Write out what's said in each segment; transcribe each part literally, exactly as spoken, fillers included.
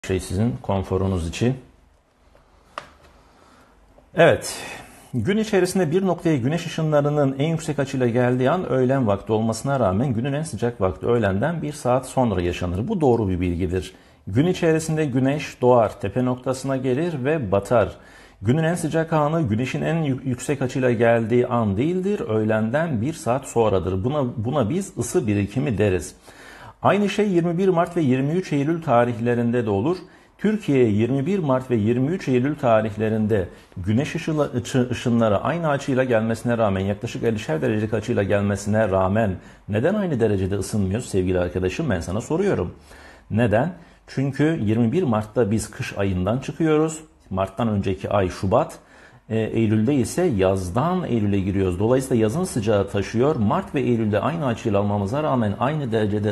Şey sizin konforunuz için. Evet, gün içerisinde bir noktaya güneş ışınlarının en yüksek açıyla geldiği an öğlen vakti olmasına rağmen günün en sıcak vakti öğlenden bir saat sonra yaşanır. Bu doğru bir bilgidir. Gün içerisinde güneş doğar, tepe noktasına gelir ve batar. Günün en sıcak anı güneşin en yüksek açıyla geldiği an değildir, öğlenden bir saat sonradır. Buna, buna biz ısı birikimi deriz. Aynı şey yirmi bir Mart ve yirmi üç Eylül tarihlerinde de olur. Türkiye yirmi bir Mart ve yirmi üç Eylül tarihlerinde güneş ışınları aynı açıyla gelmesine rağmen, yaklaşık ellişer derecelik açıyla gelmesine rağmen neden aynı derecede ısınmıyoruz sevgili arkadaşım, ben sana soruyorum. Neden? Çünkü yirmi bir Mart'ta biz kış ayından çıkıyoruz. Mart'tan önceki ay Şubat. Eylül'de ise yazdan Eylül'e giriyoruz. Dolayısıyla yazın sıcağı taşıyor. Mart ve Eylül'de aynı açıyla almamıza rağmen aynı derecede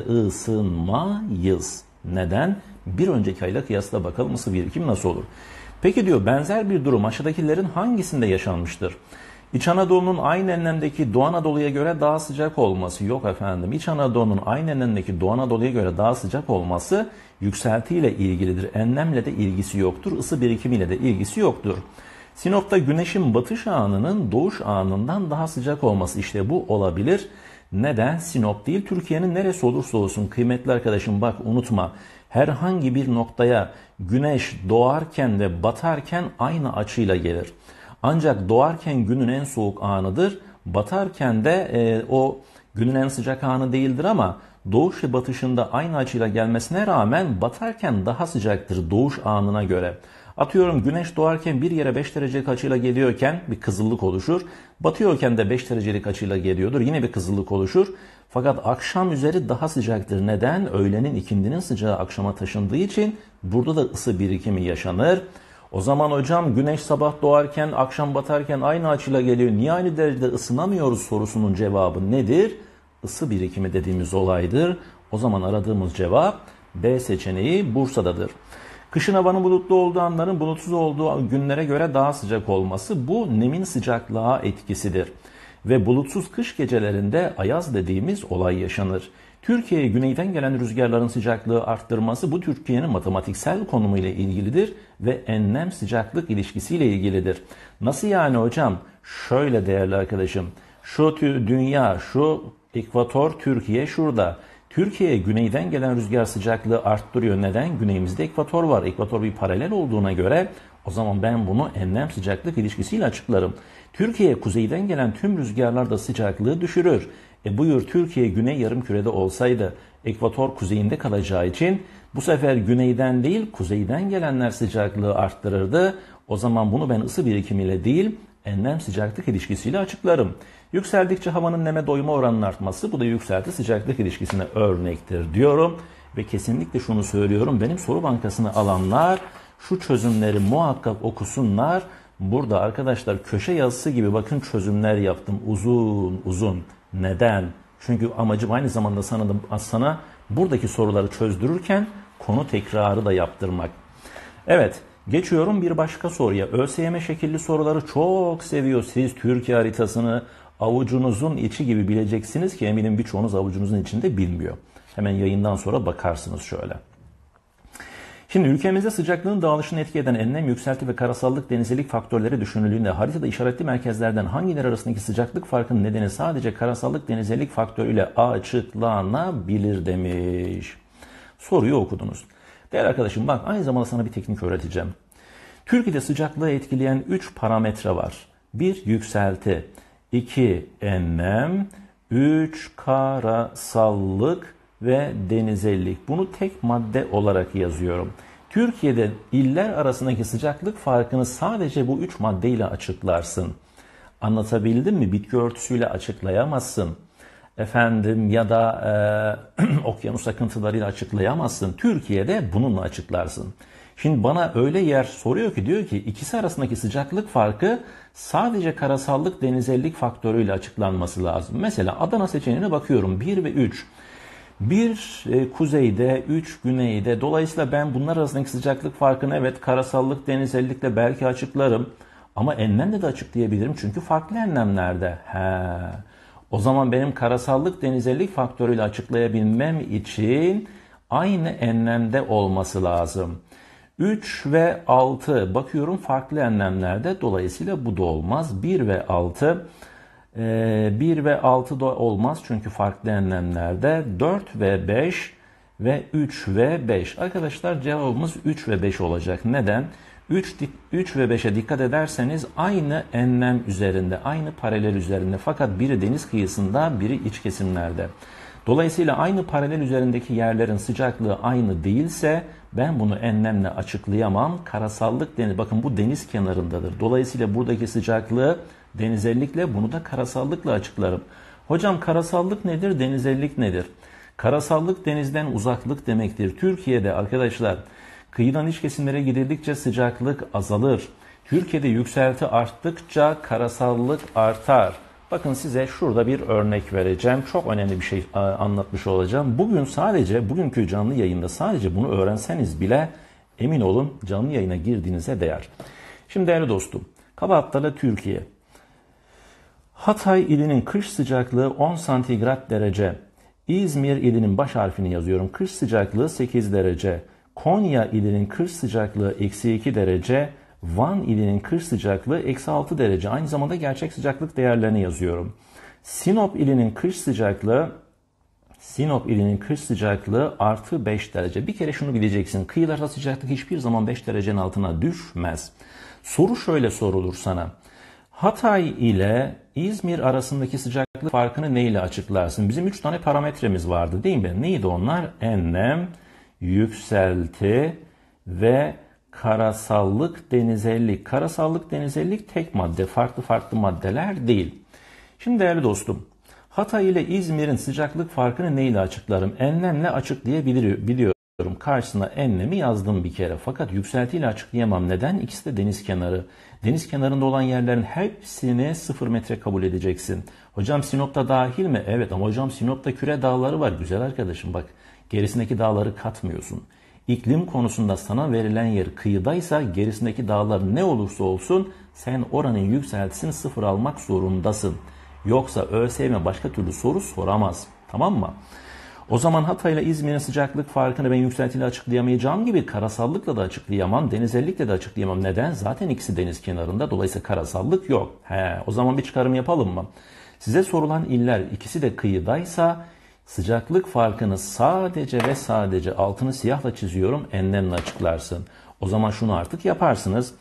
ısınmayız. Neden? Bir önceki ayla kıyasla bakalım ısı birikim nasıl olur? Peki diyor, benzer bir durum aşağıdakilerin hangisinde yaşanmıştır? İç Anadolu'nun aynı enlemdeki Doğu Anadolu'ya göre daha sıcak olması. Yok efendim. İç Anadolu'nun aynı enlemdeki Doğu Anadolu'ya göre daha sıcak olması yükseltiyle ilgilidir. Enlemle de ilgisi yoktur. Isı birikimiyle de ilgisi yoktur. Sinop'ta güneşin batış anının doğuş anından daha sıcak olması, işte bu olabilir. Neden? Sinop değil, Türkiye'nin neresi olursa olsun kıymetli arkadaşım, bak unutma. Herhangi bir noktaya güneş doğarken ve batarken aynı açıyla gelir. Ancak doğarken günün en soğuk anıdır. Batarken de e, o günün en sıcak anı değildir ama doğuş ve batışında aynı açıyla gelmesine rağmen batarken daha sıcaktır doğuş anına göre. Atıyorum, güneş doğarken bir yere beş derecelik açıyla geliyorken bir kızıllık oluşur. Batıyorken de beş derecelik açıyla geliyordur. Yine bir kızıllık oluşur. Fakat akşam üzeri daha sıcaktır. Neden? Öğlenin, ikindinin sıcağı akşama taşındığı için burada da ısı birikimi yaşanır. O zaman hocam, güneş sabah doğarken akşam batarken aynı açıyla geliyor, niye aynı derecede ısınamıyoruz sorusunun cevabı nedir? Isı birikimi dediğimiz olaydır. O zaman aradığımız cevap B seçeneği, Bursa'dadır. Kışın havanın bulutlu olduğu anların bulutsuz olduğu günlere göre daha sıcak olması, bu nemin sıcaklığa etkisidir. Ve bulutsuz kış gecelerinde ayaz dediğimiz olay yaşanır. Türkiye'ye güneyden gelen rüzgarların sıcaklığı arttırması, bu Türkiye'nin matematiksel konumu ile ilgilidir ve enlem sıcaklık ilişkisiyle ilgilidir. Nasıl yani hocam? Şöyle değerli arkadaşım, şu dünya, şu ekvator Türkiye şurada. Türkiye'ye güneyden gelen rüzgar sıcaklığı arttırıyor. Neden? Güneyimizde ekvator var. Ekvator bir paralel olduğuna göre o zaman ben bunu enlem sıcaklık ilişkisiyle açıklarım. Türkiye'ye kuzeyden gelen tüm rüzgarlar da sıcaklığı düşürür. E buyur, Türkiye güney yarımkürede olsaydı ekvator kuzeyinde kalacağı için bu sefer güneyden değil kuzeyden gelenler sıcaklığı arttırırdı. O zaman bunu ben ısı birikimiyle değil enlem sıcaklık ilişkisiyle açıklarım. Yükseldikçe havanın neme doyma oranının artması, bu da yükselti sıcaklık ilişkisine örnektir diyorum. Ve kesinlikle şunu söylüyorum, benim soru bankasını alanlar şu çözümleri muhakkak okusunlar. Burada arkadaşlar köşe yazısı gibi bakın çözümler yaptım uzun uzun. Neden? Çünkü amacım aynı zamanda sana, da, sana buradaki soruları çözdürürken konu tekrarı da yaptırmak. Evet, geçiyorum bir başka soruya. ÖSYM şekilli soruları çok seviyor. Siz Türkiye haritasını avucunuzun içi gibi bileceksiniz ki eminim birçoğunuz avucunuzun içinde bilmiyor. Hemen yayından sonra bakarsınız şöyle. Şimdi ülkemizde sıcaklığın dağılışını etki eden enlem, yükselti ve karasallık denizcilik faktörleri düşünüldüğünde haritada işaretli merkezlerden hangileri arasındaki sıcaklık farkının nedeni sadece karasallık denizcilik faktörüyle açıklanabilir demiş. Soruyu okudunuz. Değerli arkadaşım bak, aynı zamanda sana bir teknik öğreteceğim. Türkiye'de sıcaklığı etkileyen üç parametre var. bir Yükselti, iki Enlem, üç Karasallık ve denizellik. Bunu tek madde olarak yazıyorum. Türkiye'de iller arasındaki sıcaklık farkını sadece bu üç maddeyle açıklarsın. Anlatabildim mi? Bitki örtüsüyle açıklayamazsın. Efendim ya da e, okyanus akıntılarıyla açıklayamazsın. Türkiye'de bununla açıklarsın. Şimdi bana öyle yer soruyor ki, diyor ki ikisi arasındaki sıcaklık farkı sadece karasallık denizellik faktörüyle açıklanması lazım. Mesela Adana seçeneğine bakıyorum, bir ve üç. bir e, kuzeyde, üç güneyde. Dolayısıyla ben bunlar arasındaki sıcaklık farkını evet karasallık denizellikle belki açıklarım. Ama enlemle de açıklayabilirim çünkü farklı enlemlerde. He. O zaman benim karasallık denizellik faktörüyle açıklayabilmem için aynı enlemde olması lazım. üç ve altı bakıyorum farklı enlemlerde. Dolayısıyla bu da olmaz. bir ve altı bir ve altı da olmaz çünkü farklı enlemlerde. dört ve beş ve üç ve beş. Arkadaşlar cevabımız üç ve beş olacak. Neden? üç, üç ve beşe dikkat ederseniz aynı enlem üzerinde, aynı paralel üzerinde. Fakat biri deniz kıyısında, biri iç kesimlerde. Dolayısıyla aynı paralel üzerindeki yerlerin sıcaklığı aynı değilse ben bunu enlemle açıklayamam. Karasallık deniz. Bakın bu deniz kenarındadır. Dolayısıyla buradaki sıcaklığı denizellikle, bunu da karasallıkla açıklarım. Hocam karasallık nedir? Denizellik nedir? Karasallık denizden uzaklık demektir. Türkiye'de arkadaşlar kıyıdan iç kesimlere gidildikçe sıcaklık azalır. Türkiye'de yükselti arttıkça karasallık artar. Bakın size şurada bir örnek vereceğim. Çok önemli bir şey anlatmış olacağım. Bugün sadece, bugünkü canlı yayında sadece bunu öğrenseniz bile emin olun canlı yayına girdiğinize değer. Şimdi değerli dostum, Kabahatlar'la Türkiye. Hatay ilinin kış sıcaklığı on santigrat derece. İzmir ilinin baş harfini yazıyorum. Kış sıcaklığı sekiz derece. Konya ilinin kış sıcaklığı eksi iki derece. Van ilinin kış sıcaklığı eksi altı derece. Aynı zamanda gerçek sıcaklık değerlerini yazıyorum. Sinop ilinin kış sıcaklığı Sinop ilinin kış sıcaklığı artı beş derece. Bir kere şunu bileceksin. Kıyılarda sıcaklık hiçbir zaman beş derecenin altına düşmez. Soru şöyle sorulur sana. Hatay ile İzmir arasındaki sıcaklık farkını neyle açıklarsın? Bizim üç tane parametremiz vardı değil mi? Neydi onlar? Enlem, yükselti ve karasallık, denizellik. Karasallık, denizellik tek madde, farklı farklı maddeler değil. Şimdi değerli dostum, Hatay ile İzmir'in sıcaklık farkını neyle açıklarım? Enlemle açıklayabiliyorum. Karşısına enlemi yazdım bir kere. Fakat yükseltiyle açıklayamam. Neden? İkisi de deniz kenarı. Deniz kenarında olan yerlerin hepsini sıfır metre kabul edeceksin. Hocam Sinop'ta dahil mi? Evet ama hocam Sinop'ta küre dağları var. Güzel arkadaşım bak. Gerisindeki dağları katmıyorsun. İklim konusunda sana verilen yer kıyıdaysa gerisindeki dağlar ne olursa olsun sen oranın yükseltisini sıfır almak zorundasın. Yoksa ÖSYM başka türlü soru soramaz. Tamam mı? O zaman Hatay ile İzmir'in sıcaklık farkını ben yükseltiyle açıklayamayacağım gibi karasallıkla da açıklayamam, denizellikle de açıklayamam. Neden? Zaten ikisi deniz kenarında. Dolayısıyla karasallık yok. He, o zaman bir çıkarım yapalım mı? Size sorulan iller ikisi de kıyıdaysa sıcaklık farkını sadece ve sadece altını siyahla çiziyorum, enlemle açıklarsın. O zaman şunu artık yaparsınız.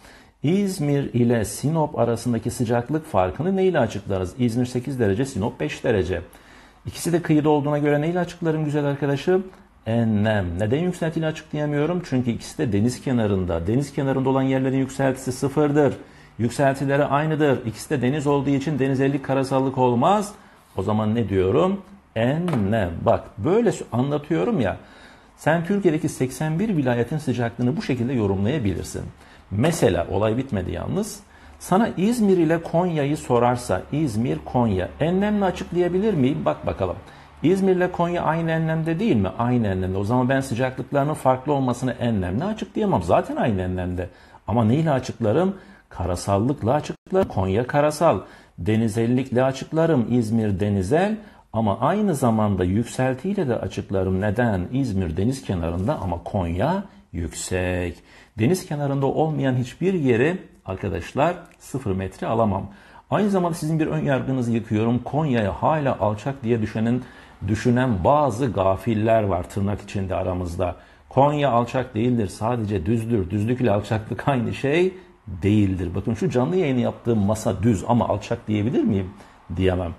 İzmir ile Sinop arasındaki sıcaklık farkını neyle açıklarız? İzmir sekiz derece, Sinop beş derece. İkisi de kıyıda olduğuna göre neyle açıklarım güzel arkadaşım? Enlem. Neden yükseltiyle açıklayamıyorum? Çünkü ikisi de deniz kenarında. Deniz kenarında olan yerlerin yükseltisi sıfırdır. Yükseltileri aynıdır. İkisi de deniz olduğu için denizellik, karasallık olmaz. O zaman ne diyorum? Enlem. Bak böyle anlatıyorum ya. Sen Türkiye'deki seksen bir vilayetin sıcaklığını bu şekilde yorumlayabilirsin. Mesela olay bitmedi yalnız. Sana İzmir ile Konya'yı sorarsa, İzmir, Konya, enlemle açıklayabilir miyim? Bak bakalım. İzmir ile Konya aynı enlemde değil mi? Aynı enlemde. O zaman ben sıcaklıklarının farklı olmasını enlemle açıklayamam. Zaten aynı enlemde. Ama neyle açıklarım? Karasallıkla açıklarım. Konya karasal. Denizellikle açıklarım. İzmir denizel. Ama aynı zamanda yükseltiyle de açıklarım. Neden? İzmir deniz kenarında ama Konya yüksek. Deniz kenarında olmayan hiçbir yeri arkadaşlar sıfır metre alamam. Aynı zamanda sizin bir ön yargınızı yıkıyorum. Konya'ya hala alçak diye düşünen, düşünen bazı gafiller var tırnak içinde aramızda. Konya alçak değildir. Sadece düzdür. Düzlük ile alçaklık aynı şey değildir. Bakın şu canlı yayını yaptığım masa düz ama alçak diyebilir miyim? Diyemem.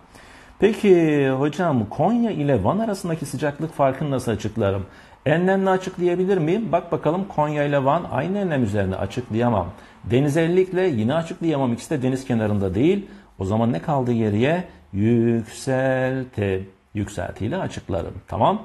Peki hocam Konya ile Van arasındaki sıcaklık farkını nasıl açıklarım? Enlemle açıklayabilir miyim? Bak bakalım Konya ile Van aynı enlem üzerine açıklayamam. Denizellikle yine açıklayamam. İkisi de deniz kenarında değil. O zaman ne kaldı geriye? Yükselti. Yükseltiyle açıklarım. Tamam.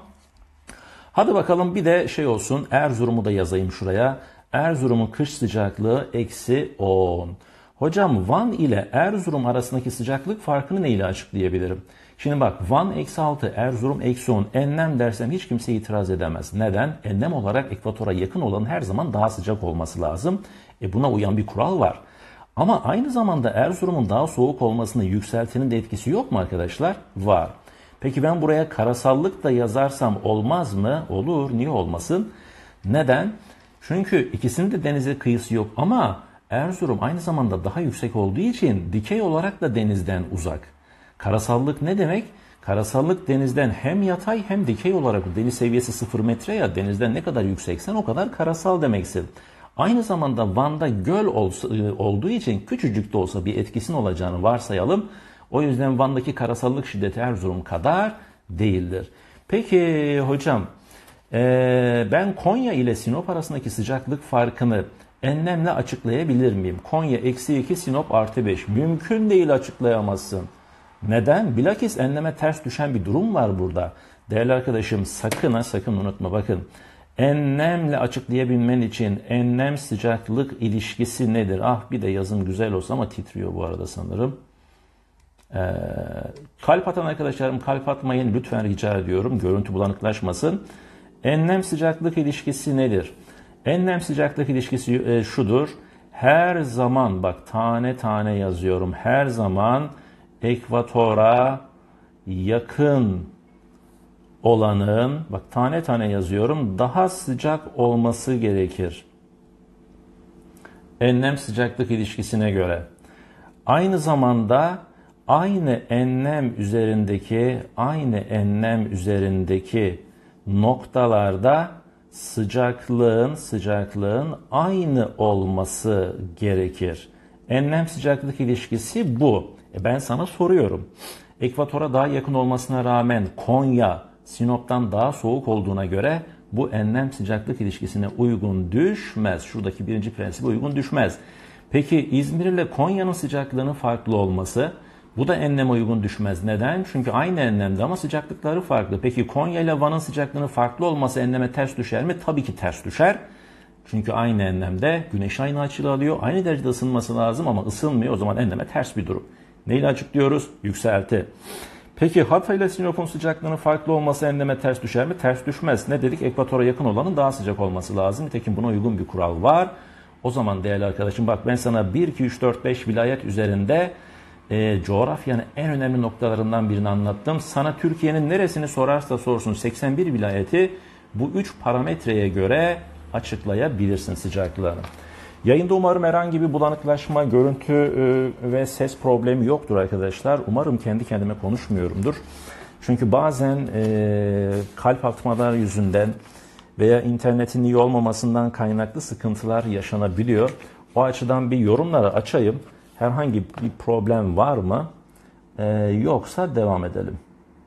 Hadi bakalım bir de şey olsun. Erzurum'u da yazayım şuraya. Erzurum'un kış sıcaklığı eksi on. Hocam Van ile Erzurum arasındaki sıcaklık farkını neyle açıklayabilirim? Şimdi bak Van eksi altı, Erzurum eksi on. Enlem dersem hiç kimse itiraz edemez. Neden? Enlem olarak ekvatora yakın olanın her zaman daha sıcak olması lazım. E buna uyan bir kural var. Ama aynı zamanda Erzurum'un daha soğuk olmasının yükseltinin de etkisi yok mu arkadaşlar? Var. Peki ben buraya karasallık da yazarsam olmaz mı? Olur. Niye olmasın? Neden? Çünkü ikisinin de denize kıyısı yok ama Erzurum aynı zamanda daha yüksek olduğu için dikey olarak da denizden uzak. Karasallık ne demek? Karasallık denizden hem yatay hem dikey olarak, deniz seviyesi sıfır metre ya, denizden ne kadar yükseksen o kadar karasal demeksin. Aynı zamanda Van'da göl olsa, olduğu için küçücük de olsa bir etkisinin olacağını varsayalım. O yüzden Van'daki karasallık şiddeti Erzurum kadar değildir. Peki hocam, ee, ben Konya ile Sinop arasındaki sıcaklık farkını enlemle açıklayabilir miyim? Konya eksi iki, Sinop artı beş. Mümkün değil, açıklayamazsın. Neden? Bilakis enleme ters düşen bir durum var burada. Değerli arkadaşım, sakın ha sakın unutma, bakın. Enlemle açıklayabilmen için enlem sıcaklık ilişkisi nedir? Ah, bir de yazım güzel olsa ama titriyor bu arada sanırım. Ee, kalp atan arkadaşlarım, kalp atmayın lütfen, rica ediyorum. Görüntü bulanıklaşmasın. Enlem sıcaklık ilişkisi nedir? Enlem sıcaklık ilişkisi e, şudur. Her zaman, bak tane tane yazıyorum. Her zaman ekvatora yakın olanın, bak tane tane yazıyorum, daha sıcak olması gerekir. Enlem sıcaklık ilişkisine göre. Aynı zamanda aynı enlem üzerindeki aynı enlem üzerindeki noktalarda sıcaklığın sıcaklığın aynı olması gerekir. Enlem sıcaklık ilişkisi bu. E ben sana soruyorum. Ekvatora daha yakın olmasına rağmen Konya Sinop'tan daha soğuk olduğuna göre bu enlem sıcaklık ilişkisine uygun düşmez. Şuradaki birinci prensibe uygun düşmez. Peki İzmir ile Konya'nın sıcaklığının farklı olması, bu da enleme uygun düşmez. Neden? Çünkü aynı enlemde ama sıcaklıkları farklı. Peki Konya ile Van'ın sıcaklığının farklı olması enleme ters düşer mi? Tabii ki ters düşer. Çünkü aynı enlemde güneş aynı açılı alıyor. Aynı derecede ısınması lazım ama ısınmıyor. O zaman enleme ters bir durum. Neyle açıklıyoruz? Yükselti. Peki Hatay ile Sinop'un sıcaklığının farklı olması enleme ters düşer mi? Ters düşmez. Ne dedik? Ekvatora yakın olanın daha sıcak olması lazım. Nitekim buna uygun bir kural var. O zaman değerli arkadaşım, bak ben sana bir, iki, üç, dört, beş vilayet üzerinde e, coğrafyanın en önemli noktalarından birini anlattım. Sana Türkiye'nin neresini sorarsa sorsun seksen bir vilayeti bu üç parametreye göre açıklayabilirsin sıcaklığını. Yayında umarım herhangi bir bulanıklaşma, görüntü e, ve ses problemi yoktur arkadaşlar. Umarım kendi kendime konuşmuyorumdur. Çünkü bazen e, kalp atmalar yüzünden veya internetin iyi olmamasından kaynaklı sıkıntılar yaşanabiliyor. O açıdan bir yorumlara açayım. Herhangi bir problem var mı? E, yoksa devam edelim.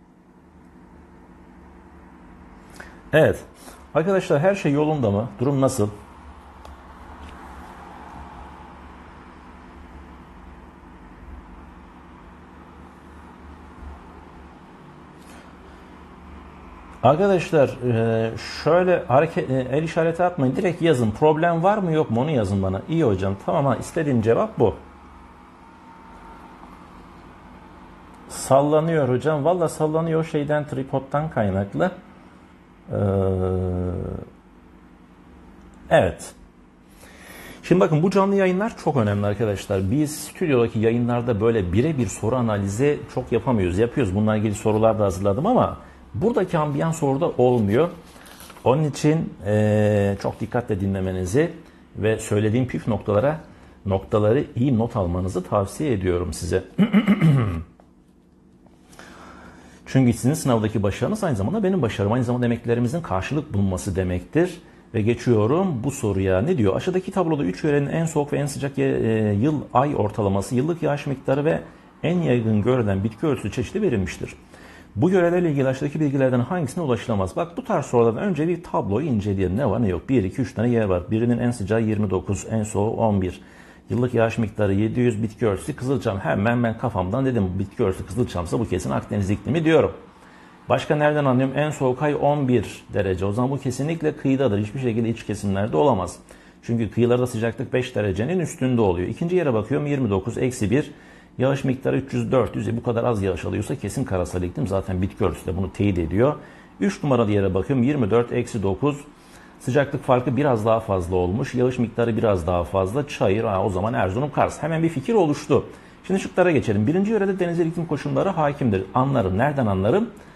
Evet. Arkadaşlar, her şey yolunda mı? Durum nasıl? Arkadaşlar şöyle hareket, el işareti atmayın. Direkt yazın. Problem var mı yok mu onu yazın bana. İyi hocam. Tamam, ha, istediğim cevap bu. Sallanıyor hocam. Valla sallanıyor, şeyden, tripodtan kaynaklı. Ee, evet. Şimdi bakın, bu canlı yayınlar çok önemli arkadaşlar. Biz stüdyodaki yayınlarda böyle birebir soru analizi çok yapamıyoruz. Yapıyoruz. Bununla ilgili sorular da hazırladım ama buradaki ambiyans orada olmuyor. Onun için e, çok dikkatle dinlemenizi ve söylediğim püf noktalara noktaları iyi not almanızı tavsiye ediyorum size. Çünkü sizin sınavdaki başarınız aynı zamanda benim başarım. Aynı zamanda emeklerimizin karşılık bulunması demektir. Ve geçiyorum bu soruya. Ne diyor? Aşağıdaki tabloda üç yörenin en soğuk ve en sıcak yıl ay ortalaması, yıllık yağış miktarı ve en yaygın görülen bitki örtüsü çeşidi verilmiştir. Bu yörelerle ilgili aşağıdaki bilgilerden hangisine ulaşılamaz? Bak, bu tarz sorulardan önce bir tabloyu inceleyelim. Ne var ne yok? bir, iki, üç tane yer var. Birinin en sıcağı yirmi dokuz, en soğuğu on bir. Yıllık yağış miktarı yedi yüz, bitki örtüsü Kızılçam. Hemen ben kafamdan dedim, bitki örtüsü Kızılçam'sa bu kesin Akdeniz iklimi diyorum. Başka nereden anlıyorum? En soğuk ay on bir derece. O zaman bu kesinlikle kıyıdadır. Hiçbir şekilde iç kesimlerde olamaz. Çünkü kıyılarda sıcaklık beş derecenin üstünde oluyor. İkinci yere bakıyorum, yirmi dokuz, eksi bir. Yağış miktarı üç yüz dört yüz. Bu kadar az yağış alıyorsa kesin karasal iklim. Zaten bitki örtüsü de bunu teyit ediyor. üç numaralı yere bakıyorum, yirmi dört, eksi dokuz. Sıcaklık farkı biraz daha fazla olmuş. Yağış miktarı biraz daha fazla. Çayır, ha, o zaman Erzurum, Kars. Hemen bir fikir oluştu. Şimdi şıklara geçelim. Birinci yörede denizel iklim koşulları hakimdir. Anlarım. Nereden anlarım?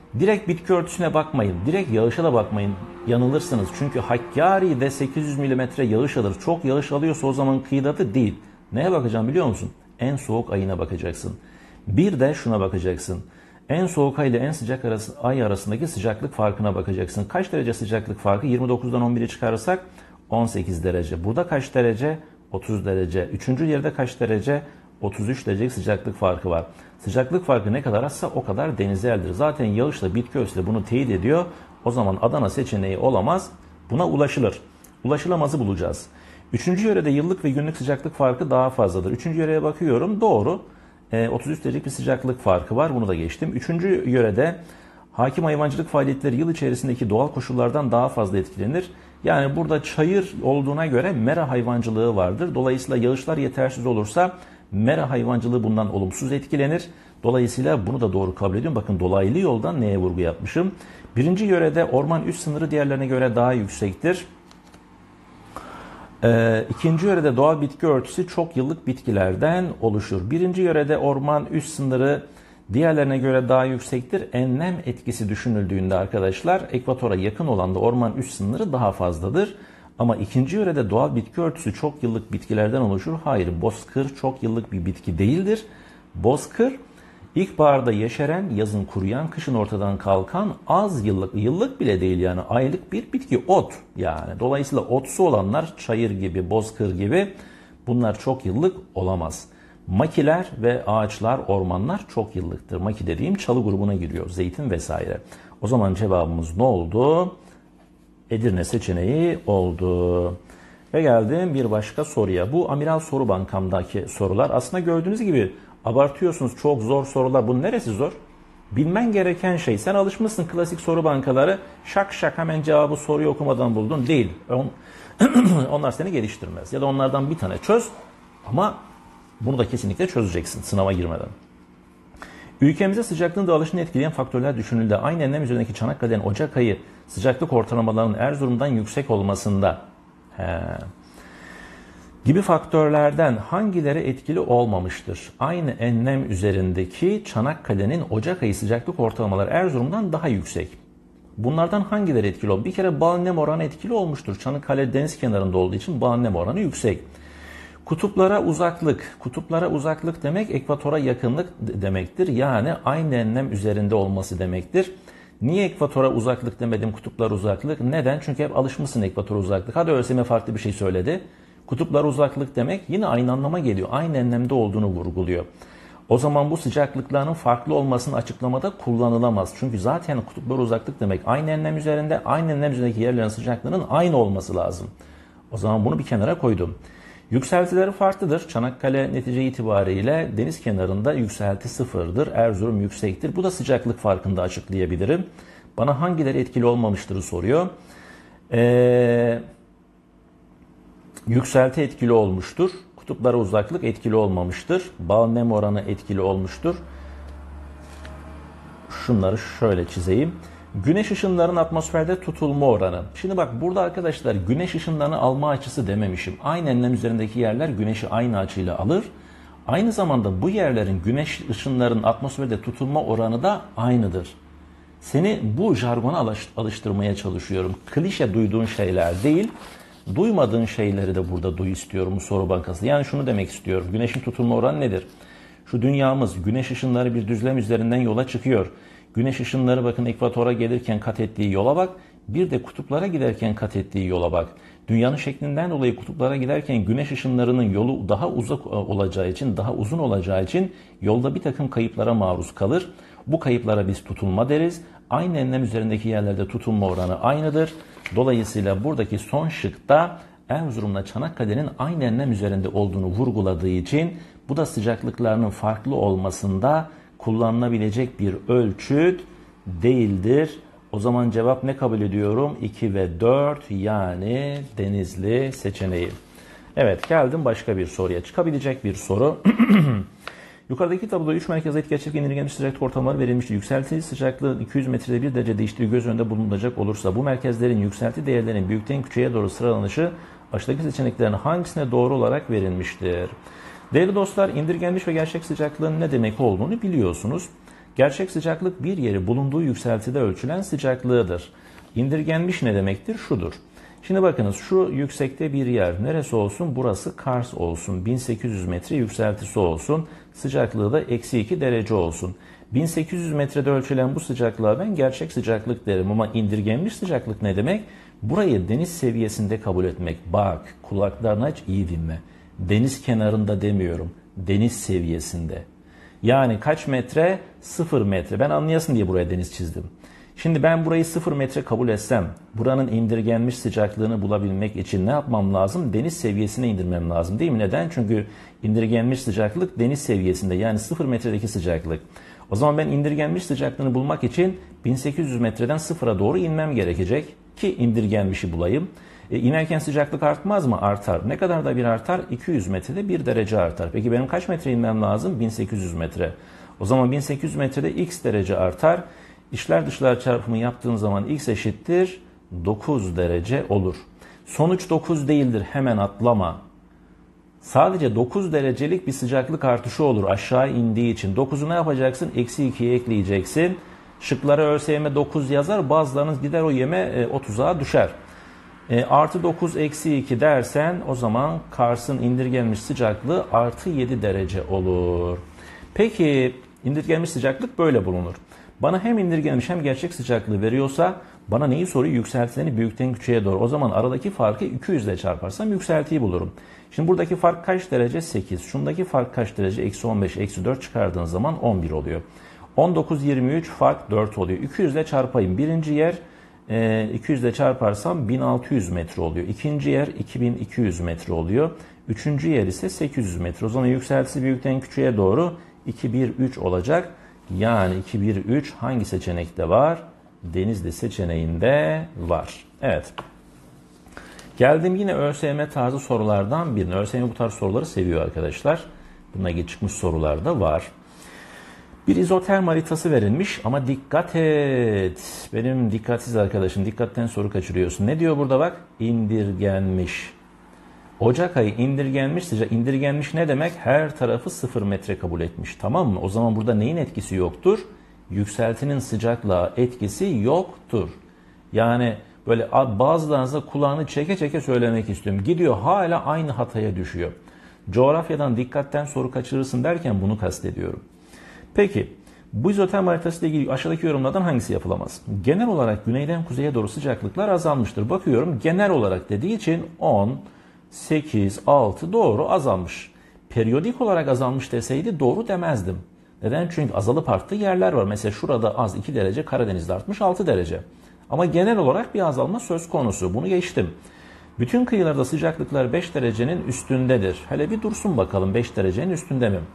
Direkt bitki örtüsüne bakmayın. Direkt yağışa da bakmayın. Yanılırsınız. Çünkü Hakkari'de sekiz yüz milimetre yağış alır. Çok yağış alıyorsa o zaman kıyıdadır değil. Neye bakacağım biliyor musun? En soğuk ayına bakacaksın. Bir de şuna bakacaksın. En soğuk ay ile en sıcak arası, ay arasındaki sıcaklık farkına bakacaksın. Kaç derece sıcaklık farkı? yirmi dokuzdan on biri çıkarırsak on sekiz derece. Burada kaç derece? otuz derece. Üçüncü yerde kaç derece? otuz üç derecelik sıcaklık farkı var. Sıcaklık farkı ne kadar azsa o kadar denizeldir. Zaten yağışla bitki örtüsü de bunu teyit ediyor. O zaman Adana seçeneği olamaz. Buna ulaşılır. Ulaşılamazı bulacağız. Üçüncü yörede yıllık ve günlük sıcaklık farkı daha fazladır. Üçüncü yöreye bakıyorum. Doğru. E, otuz üç derecelik bir sıcaklık farkı var. Bunu da geçtim. Üçüncü yörede hakim hayvancılık faaliyetleri yıl içerisindeki doğal koşullardan daha fazla etkilenir. Yani burada çayır olduğuna göre mera hayvancılığı vardır. Dolayısıyla yağışlar yetersiz olursa mera hayvancılığı bundan olumsuz etkilenir. Dolayısıyla bunu da doğru kabul ediyorum. Bakın dolaylı yoldan neye vurgu yapmışım? Birinci yörede orman üst sınırı diğerlerine göre daha yüksektir. Ee, ikinci yörede doğal bitki örtüsü çok yıllık bitkilerden oluşur. Birinci yörede orman üst sınırı diğerlerine göre daha yüksektir. Enlem etkisi düşünüldüğünde arkadaşlar ekvatora yakın olan da orman üst sınırı daha fazladır. Ama ikinci yörede doğal bitki örtüsü çok yıllık bitkilerden oluşur. Hayır, bozkır çok yıllık bir bitki değildir. Bozkır ilkbaharda yeşeren, yazın kuruyan, kışın ortadan kalkan az yıllık, yıllık bile değil yani aylık bir bitki, ot yani. Dolayısıyla otsu olanlar çayır gibi, bozkır gibi bunlar çok yıllık olamaz. Makiler ve ağaçlar, ormanlar çok yıllıktır. Maki dediğim çalı grubuna giriyor, zeytin vesaire. O zaman cevabımız ne oldu? Edirne seçeneği oldu. Ve geldim bir başka soruya. Bu Amiral Soru Bankam'daki sorular. Aslında gördüğünüz gibi abartıyorsunuz, çok zor sorular. Bunun neresi zor? Bilmen gereken şey. Sen alışmışsın klasik soru bankaları. Şak şak hemen cevabı soruyu okumadan buldun. Değil. Onlar seni geliştirmez. Ya da onlardan bir tane çöz. Ama bunu da kesinlikle çözeceksin sınava girmeden. Ülkemizde sıcaklığın dağılışını etkileyen faktörler düşünüldü. Aynı enlem üzerindeki Çanakkale'nin Ocak ayı sıcaklık ortalamalarının Erzurum'dan yüksek olmasında he, gibi faktörlerden hangileri etkili olmamıştır? Aynı enlem üzerindeki Çanakkale'nin Ocak ayı sıcaklık ortalamaları Erzurum'dan daha yüksek. Bunlardan hangileri etkili oldu? Bir kere bağ nem oranı etkili olmuştur. Çanakkale deniz kenarında olduğu için bağ nem oranı yüksek. Kutuplara uzaklık. Kutuplara uzaklık demek ekvatora yakınlık demektir. Yani aynı enlem üzerinde olması demektir. Niye ekvatora uzaklık demedim, kutuplara uzaklık? Neden? Çünkü hep alışmışsın ekvatora uzaklık. Hadi ÖSYM farklı bir şey söyledi. Kutuplara uzaklık demek yine aynı anlama geliyor. Aynı enlemde olduğunu vurguluyor. O zaman bu sıcaklıkların farklı olmasını açıklamada kullanılamaz. Çünkü zaten kutuplara uzaklık demek aynı enlem üzerinde, aynı enlem üzerindeki yerlerin sıcaklığının aynı olması lazım. O zaman bunu bir kenara koydum. Yükseltileri farklıdır. Çanakkale netice itibariyle deniz kenarında yükselti sıfırdır. Erzurum yüksektir. Bu da sıcaklık farkında açıklayabilirim. Bana hangileri etkili olmamıştır soruyor. Ee, yükselti etkili olmuştur. Kutuplara uzaklık etkili olmamıştır. Bağ nem oranı etkili olmuştur. Şunları şöyle çizeyim. Güneş ışınlarının atmosferde tutulma oranı. Şimdi bak burada arkadaşlar güneş ışınlarını alma açısı dememişim. Aynı enlem üzerindeki yerler güneşi aynı açıyla alır. Aynı zamanda bu yerlerin güneş ışınlarının atmosferde tutulma oranı da aynıdır. Seni bu jargona alıştırmaya çalışıyorum. Klişe duyduğun şeyler değil, duymadığın şeyleri de burada duy istiyorum bu soru bankası. Yani şunu demek istiyorum. Güneşin tutulma oranı nedir? Şu dünyamız güneş ışınları bir düzlem üzerinden yola çıkıyor. Güneş ışınları bakın ekvatora gelirken kat ettiği yola bak. Bir de kutuplara giderken kat ettiği yola bak. Dünyanın şeklinden dolayı kutuplara giderken güneş ışınlarının yolu daha uzak olacağı için, daha uzun olacağı için yolda bir takım kayıplara maruz kalır. Bu kayıplara biz tutulma deriz. Aynı enlem üzerindeki yerlerde tutulma oranı aynıdır. Dolayısıyla buradaki son şıkta Erzurum'la Çanakkale'nin aynı enlem üzerinde olduğunu vurguladığı için bu da sıcaklıklarının farklı olmasında kullanılabilecek bir ölçüt değildir. O zaman cevap ne kabul ediyorum? iki ve dört yani Denizli seçeneği. Evet geldim başka bir soruya. Çıkabilecek bir soru. Yukarıdaki tabloda üç merkeze ait gerçek indirgenmiş sıcaklık ortalamaları verilmiştir. Yükselti sıcaklığı iki yüz metrede bir derece değiştiği göz önünde bulunacak olursa bu merkezlerin yükselti değerlerinin büyükten küçüğe doğru sıralanışı aşağıdaki seçeneklerin hangisine doğru olarak verilmiştir? Değerli dostlar, indirgenmiş ve gerçek sıcaklığın ne demek olduğunu biliyorsunuz. Gerçek sıcaklık bir yeri bulunduğu yükseltide ölçülen sıcaklığıdır. İndirgenmiş ne demektir? Şudur. Şimdi bakınız şu yüksekte bir yer. Neresi olsun? Burası Kars olsun. bin sekiz yüz metre yükseltisi olsun. Sıcaklığı da eksi iki derece olsun. bin sekiz yüz metrede ölçülen bu sıcaklığa ben gerçek sıcaklık derim ama indirgenmiş sıcaklık ne demek? Burayı deniz seviyesinde kabul etmek. Bak, kulaklarını aç, iyi dinle. Deniz kenarında demiyorum. Deniz seviyesinde. Yani kaç metre? Sıfır metre. Ben anlayasın diye buraya deniz çizdim. Şimdi ben burayı sıfır metre kabul etsem, buranın indirgenmiş sıcaklığını bulabilmek için ne yapmam lazım? Deniz seviyesine indirmem lazım değil mi? Neden? Çünkü indirgenmiş sıcaklık deniz seviyesinde, yani sıfır metredeki sıcaklık. O zaman ben indirgenmiş sıcaklığını bulmak için bin sekiz yüz metreden sıfıra doğru inmem gerekecek ki indirgenmişi bulayım. E, inerken sıcaklık artmaz mı? Artar. Ne kadar da bir artar? iki yüz metrede bir derece artar. Peki benim kaç metre inmem lazım? bin sekiz yüz metre. O zaman bin sekiz yüz metrede x derece artar. İçler dışlar çarpımı yaptığın zaman x eşittir dokuz derece olur. Sonuç dokuz değildir, hemen atlama. Sadece dokuz derecelik bir sıcaklık artışı olur aşağı indiği için. dokuzu ne yapacaksın? Eksi ikiye ekleyeceksin. Şıklara ÖSYM dokuz yazar, bazılarınız gider o yeme otuza düşer. E, artı dokuz eksi iki dersen o zaman Kars'ın indirgenmiş sıcaklığı artı yedi derece olur. Peki indirgenmiş sıcaklık böyle bulunur. Bana hem indirgenmiş hem gerçek sıcaklığı veriyorsa bana neyi soruyor? Yükseltilerini büyükten küçüğe doğru. O zaman aradaki farkı iki yüz ile çarparsam yükseltiyi bulurum. Şimdi buradaki fark kaç derece? sekiz. Şundaki fark kaç derece? Eksi on beş, eksi dört çıkardığın zaman on bir oluyor. on dokuz, yirmi üç fark dört oluyor. iki yüz ile çarpayım. Birinci yer iki yüz ile çarparsam bin altı yüz metre oluyor. İkinci yer iki bin iki yüz metre oluyor. Üçüncü yer ise sekiz yüz metre. O zaman yükseltisi büyükten küçüğe doğru iki, bir, üç olacak. Yani iki, bir, üç hangi seçenekte var? Denizli seçeneğinde var. Evet. Geldim yine ÖSYM tarzı sorulardan birine. ÖSYM bu tarz soruları seviyor arkadaşlar. Buna çıkmış sorular da var. Bir izoterm haritası verilmiş ama dikkat et. Benim dikkatsiz arkadaşım, dikkatten soru kaçırıyorsun. Ne diyor burada bak? İndirgenmiş. Ocak ayı indirgenmiş sıcak. İndirgenmiş ne demek? Her tarafı sıfır metre kabul etmiş. Tamam mı? O zaman burada neyin etkisi yoktur? Yükseltinin sıcaklığa etkisi yoktur. Yani böyle bazılarınıza kulağını çeke çeke söylemek istiyorum. Gidiyor hala aynı hataya düşüyor. Coğrafyadan dikkatten soru kaçırırsın derken bunu kastediyorum. Peki bu izoterm haritası ile ilgili aşağıdaki yorumlardan hangisi yapılamaz? Genel olarak güneyden kuzeye doğru sıcaklıklar azalmıştır. Bakıyorum genel olarak dediği için on, sekiz, altı doğru azalmış. Periyodik olarak azalmış deseydi doğru demezdim. Neden? Çünkü azalıp arttığı yerler var. Mesela şurada az iki derece, Karadeniz'de artmış altı derece. Ama genel olarak bir azalma söz konusu. Bunu geçtim. Bütün kıyılarda sıcaklıklar beş derecenin üstündedir. Hele bir dursun bakalım beş derecenin üstünde mi?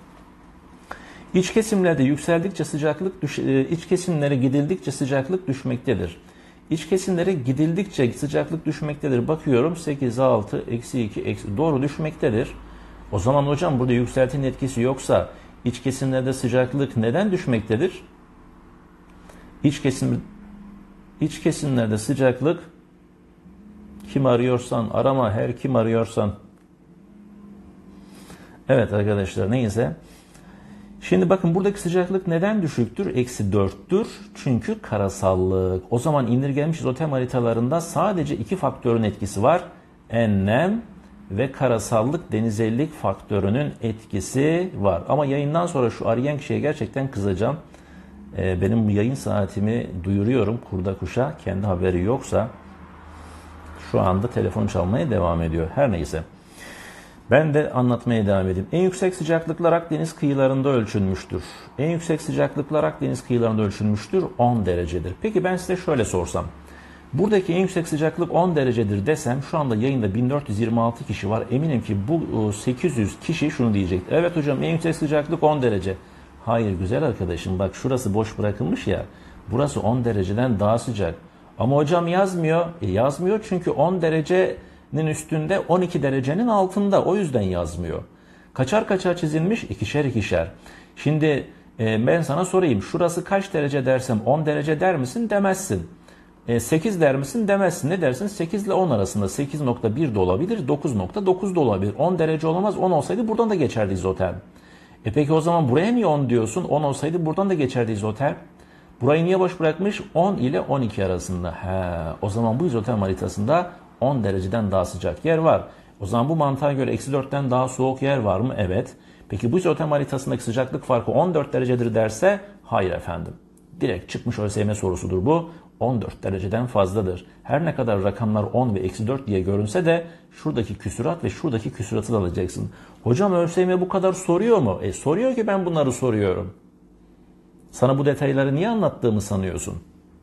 İç kesimlerde yükseldikçe sıcaklık düş iç kesimlere gidildikçe sıcaklık düşmektedir. İç kesimlere gidildikçe sıcaklık düşmektedir. Bakıyorum sekiz, altı, eksi iki, eksi doğru düşmektedir. O zaman hocam burada yükseltinin etkisi yoksa iç kesimlerde sıcaklık neden düşmektedir? İç kesim iç kesimlerde sıcaklık kim arıyorsan arama, her kim arıyorsan. Evet arkadaşlar neyse. Şimdi bakın buradaki sıcaklık neden düşüktür? Eksi dörttür. Çünkü karasallık. O zaman indirgenmiş izoterm haritalarında sadece iki faktörün etkisi var. Enlem ve karasallık, denizellik faktörünün etkisi var. Ama yayından sonra şu arayan kişiye gerçekten kızacağım. Ee, benim bu yayın saatimi duyuruyorum kurda kuşa. Kendi haberi yoksa şu anda telefon çalmaya devam ediyor. Her neyse. Ben de anlatmaya devam edeyim. En yüksek sıcaklıklar Akdeniz kıyılarında ölçülmüştür. En yüksek sıcaklıklar Akdeniz kıyılarında ölçülmüştür. on derecedir. Peki ben size şöyle sorsam. Buradaki en yüksek sıcaklık on derecedir desem şu anda yayında bin dört yüz yirmi altı kişi var. Eminim ki bu sekiz yüz kişi şunu diyecek. Evet hocam en yüksek sıcaklık on derece. Hayır güzel arkadaşım bak şurası boş bırakılmış ya. Burası on dereceden daha sıcak. Ama hocam yazmıyor. E yazmıyor çünkü on derecenin üstünde on iki derecenin altında. O yüzden yazmıyor. Kaçar kaçar çizilmiş? İkişer ikişer. Şimdi e, ben sana sorayım. Şurası kaç derece dersem on derece der misin? Demezsin. E, sekiz der misin? Demezsin. Ne dersin? sekiz ile on arasında. sekiz nokta bir de olabilir. dokuz nokta dokuz da olabilir. on derece olamaz. on olsaydı buradan da geçerdi izoterm. E peki o zaman buraya niye on diyorsun? on olsaydı buradan da geçerdi izoterm. Burayı niye boş bırakmış? on ile on iki arasında. He, o zaman bu izoterm haritasında on dereceden daha sıcak yer var. O zaman bu mantığa göre eksi dörtten daha soğuk yer var mı? Evet. Peki bu izoterm haritasındaki sıcaklık farkı on dört derecedir derse hayır efendim. Direkt çıkmış ÖSYM sorusudur bu. on dört dereceden fazladır. Her ne kadar rakamlar on ve eksi dört diye görünse de şuradaki küsurat ve şuradaki küsuratı da alacaksın. Hocam ÖSYM bu kadar soruyor mu? E soruyor ki ben bunları soruyorum. Sana bu detayları niye anlattığımı sanıyorsun?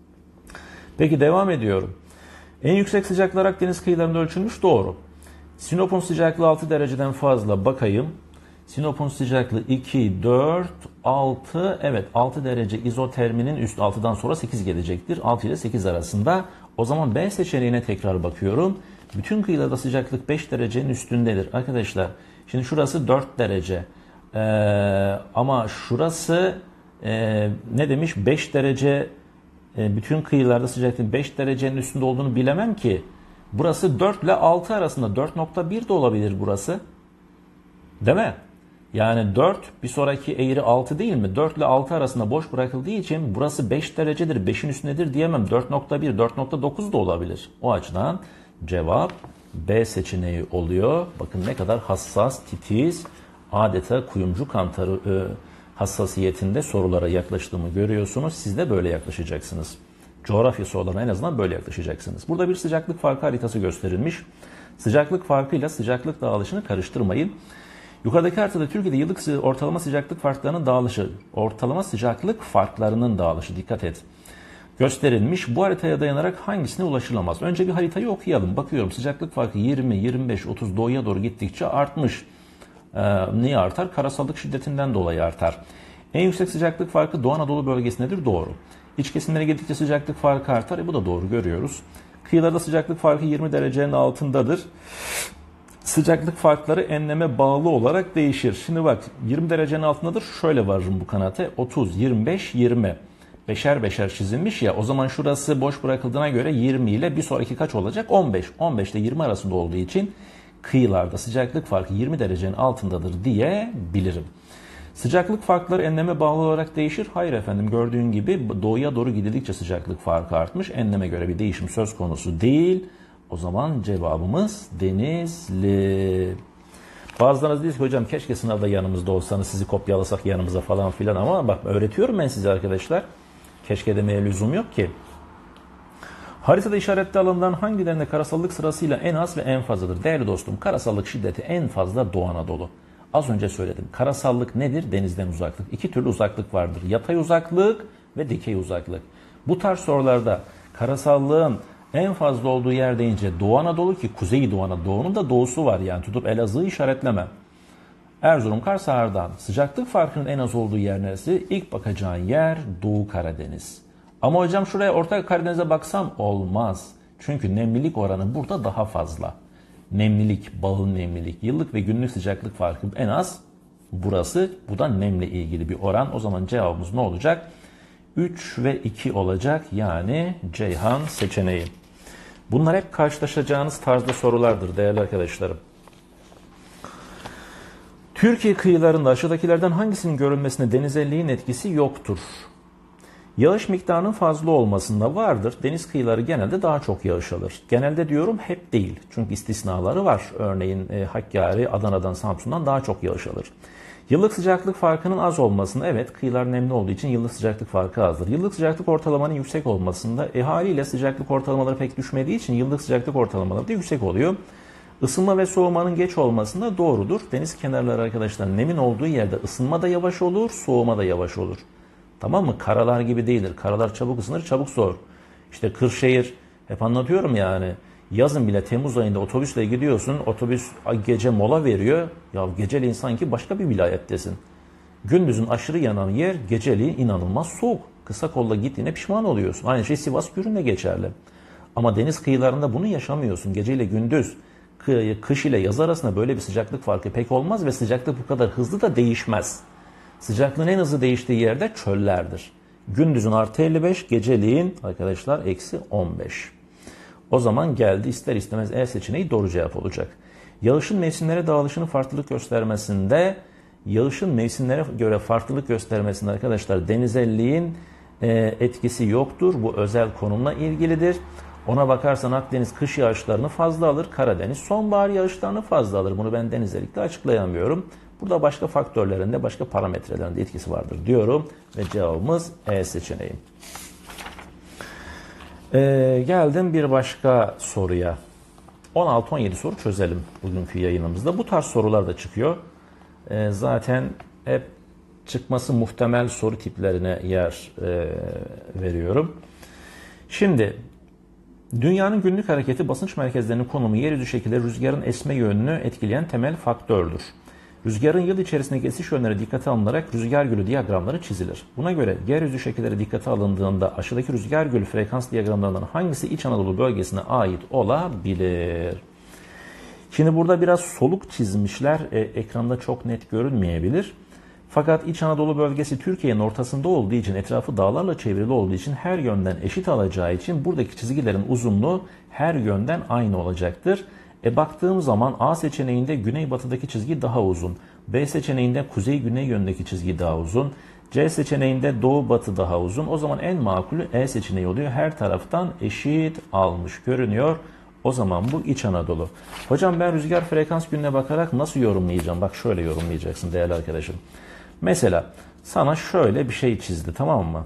Peki devam ediyorum. En yüksek sıcaklıklar Akdeniz kıyılarında ölçülmüş, doğru. Sinop'un sıcaklığı altı dereceden fazla, bakayım. Sinop'un sıcaklığı iki, dört, altı, evet altı derece izoterminin üstü, altıdan sonra sekiz gelecektir. altı ile sekiz arasında. O zaman B seçeneğine tekrar bakıyorum. Bütün kıyılarda sıcaklık beş derecenin üstündedir. Arkadaşlar şimdi şurası dört derece. Ee, ama şurası e, ne demiş? beş derece, e, bütün kıyılarda sıcaklığın beş derecenin üstünde olduğunu bilemem ki. Burası dört ile altı arasında. dört nokta bir de olabilir burası. Değil mi? Yani dört, bir sonraki eğri altı değil mi? dört ile altı arasında boş bırakıldığı için burası beş derecedir, beşin üstündedir diyemem. dört nokta bir, dört nokta dokuz da olabilir. O açıdan cevap B seçeneği oluyor. Bakın ne kadar hassas, titiz, adeta kuyumcu kantarı e, hassasiyetinde sorulara yaklaştığımı görüyorsunuz. Siz de böyle yaklaşacaksınız. Coğrafya sorularına en azından böyle yaklaşacaksınız. Burada bir sıcaklık farkı haritası gösterilmiş. Sıcaklık farkıyla sıcaklık dağılışını karıştırmayın. Yukarıdaki haritada Türkiye'de yıllık ortalama sıcaklık farklarının dağılışı, ortalama sıcaklık farklarının dağılışı, dikkat et, gösterilmiş. Bu haritaya dayanarak hangisine ulaşılamaz? Önce bir haritayı okuyalım. Bakıyorum sıcaklık farkı yirmi, yirmi beş, otuz doğuya doğru gittikçe artmış. Ee, niye artar? Karasallık şiddetinden dolayı artar. En yüksek sıcaklık farkı Doğu Anadolu bölgesindedir. Doğru. İç kesimlere gittikçe sıcaklık farkı artar. E bu da doğru, görüyoruz. Kıyılarda sıcaklık farkı yirmi derecenin altındadır. Sıcaklık farkları enleme bağlı olarak değişir. Şimdi bak yirmi derecenin altındadır. Şöyle varırım bu kanate. otuz, yirmi beş, yirmi. Beşer beşer çizilmiş ya. O zaman şurası boş bırakıldığına göre yirmi ile bir sonraki kaç olacak? on beş. on beş ile yirmi arasında olduğu için kıyılarda sıcaklık farkı yirmi derecenin altındadır diyebilirim. Sıcaklık farkları enleme bağlı olarak değişir. Hayır efendim, gördüğün gibi doğuya doğru gidildikçe sıcaklık farkı artmış. Enleme göre bir değişim söz konusu değil. O zaman cevabımız Denizli. Bazılarınız diyor ki hocam keşke sınavda yanımızda olsanız, sizi kopyalasak yanımıza falan filan, ama bak öğretiyorum ben size arkadaşlar. Keşke demeye lüzum yok ki. Haritada işaretli alanların hangilerinde karasallık sırasıyla en az ve en fazladır? Değerli dostum, karasallık şiddeti en fazla Doğu Anadolu. Az önce söyledim. Karasallık nedir? Denizden uzaklık. İki türlü uzaklık vardır. Yatay uzaklık ve dikey uzaklık. Bu tarz sorularda karasallığın en fazla olduğu yer deyince Doğu Anadolu, ki Kuzey Doğu Anadolu'nun da doğusu var, yani tutup Elazığ'ı işaretleme. Erzurum, Kars, Ağrı'dan sıcaklık farkının en az olduğu yer neresi? İlk bakacağın yer Doğu Karadeniz. Ama hocam şuraya Orta Karadeniz'e baksam olmaz. Çünkü nemlilik oranı burada daha fazla. Nemlilik, bağıl nemlilik, yıllık ve günlük sıcaklık farkı en az burası. Bu da nemle ilgili bir oran. O zaman cevabımız ne olacak? üç ve iki olacak, yani Ceyhan seçeneği. Bunlar hep karşılaşacağınız tarzda sorulardır değerli arkadaşlarım. Türkiye kıyılarında aşağıdakilerden hangisinin görülmesine denizelliğin etkisi yoktur? Yağış miktarının fazla olmasında vardır. Deniz kıyıları genelde daha çok yağış alır. Genelde diyorum, hep değil. Çünkü istisnaları var. Örneğin e, Hakkari, Adana'dan, Samsun'dan daha çok yağış alır. Yıllık sıcaklık farkının az olmasında, evet kıyılar nemli olduğu için yıllık sıcaklık farkı azdır. Yıllık sıcaklık ortalamanın yüksek olmasında e, haliyle sıcaklık ortalamaları pek düşmediği için yıllık sıcaklık ortalamaları da yüksek oluyor. Isınma ve soğumanın geç olmasında doğrudur. Deniz kenarları arkadaşlar, nemin olduğu yerde ısınma da yavaş olur, soğuma da yavaş olur. Tamam mı? Karalar gibi değildir. Karalar çabuk ısınır, çabuk soğur. İşte Kırşehir, hep anlatıyorum yani. Yazın bile Temmuz ayında otobüsle gidiyorsun. Otobüs gece mola veriyor. Ya geceleyin sanki başka bir vilayettesin. Gündüzün aşırı yanan yer, geceliğin inanılmaz soğuk. Kısa kolla gittiğine pişman oluyorsun. Aynı şey Sivas Gürün'de geçerli. Ama deniz kıyılarında bunu yaşamıyorsun. Geceyle gündüz, kış ile yaz arasında böyle bir sıcaklık farkı pek olmaz ve sıcaklık bu kadar hızlı da değişmez. Sıcaklığın en hızlı değiştiği yerde çöllerdir. Gündüzün artı elli beş, geceliğin arkadaşlar eksi on beş. O zaman geldi, ister istemez E seçeneği doğru cevap olacak. Yağışın mevsimlere dağılışının farklılık göstermesinde Yağışın mevsimlere göre farklılık göstermesinde arkadaşlar denizelliğin e, etkisi yoktur. Bu özel konumla ilgilidir. Ona bakarsan Akdeniz kış yağışlarını fazla alır, Karadeniz sonbahar yağışlarını fazla alır. Bunu ben denizellikle açıklayamıyorum. Burada başka faktörlerinde, başka parametrelerinde etkisi vardır diyorum ve cevabımız E seçeneği. Ee, geldim bir başka soruya. on altı on yedi soru çözelim bugünkü yayınımızda. Bu tarz sorular da çıkıyor. Ee, zaten hep çıkması muhtemel soru tiplerine yer e, veriyorum. Şimdi dünyanın günlük hareketi basınç merkezlerinin konumu yeryüzü şekilleri rüzgarın esme yönünü etkileyen temel faktördür. Rüzgarın yıl içerisindeki esiş yönleri dikkate alınarak rüzgar gölü diyagramları çizilir. Buna göre yeryüzü şekilleri dikkate alındığında aşağıdaki rüzgar gölü frekans diyagramlarından hangisi İç Anadolu bölgesine ait olabilir? Şimdi burada biraz soluk çizmişler. E, ekranda çok net görünmeyebilir. Fakat İç Anadolu bölgesi Türkiye'nin ortasında olduğu için, etrafı dağlarla çevrili olduğu için her yönden eşit alacağı için buradaki çizgilerin uzunluğu her yönden aynı olacaktır. E baktığım zaman A seçeneğinde güneybatıdaki çizgi daha uzun. B seçeneğinde kuzey-güney yönündeki çizgi daha uzun. C seçeneğinde doğu-batı daha uzun. O zaman en makulü E seçeneği oluyor. Her taraftan eşit almış görünüyor. O zaman bu İç Anadolu. Hocam ben rüzgar frekans gününe bakarak nasıl yorumlayacağım? Bak şöyle yorumlayacaksın değerli arkadaşım. Mesela sana şöyle bir şey çizdi, tamam mı?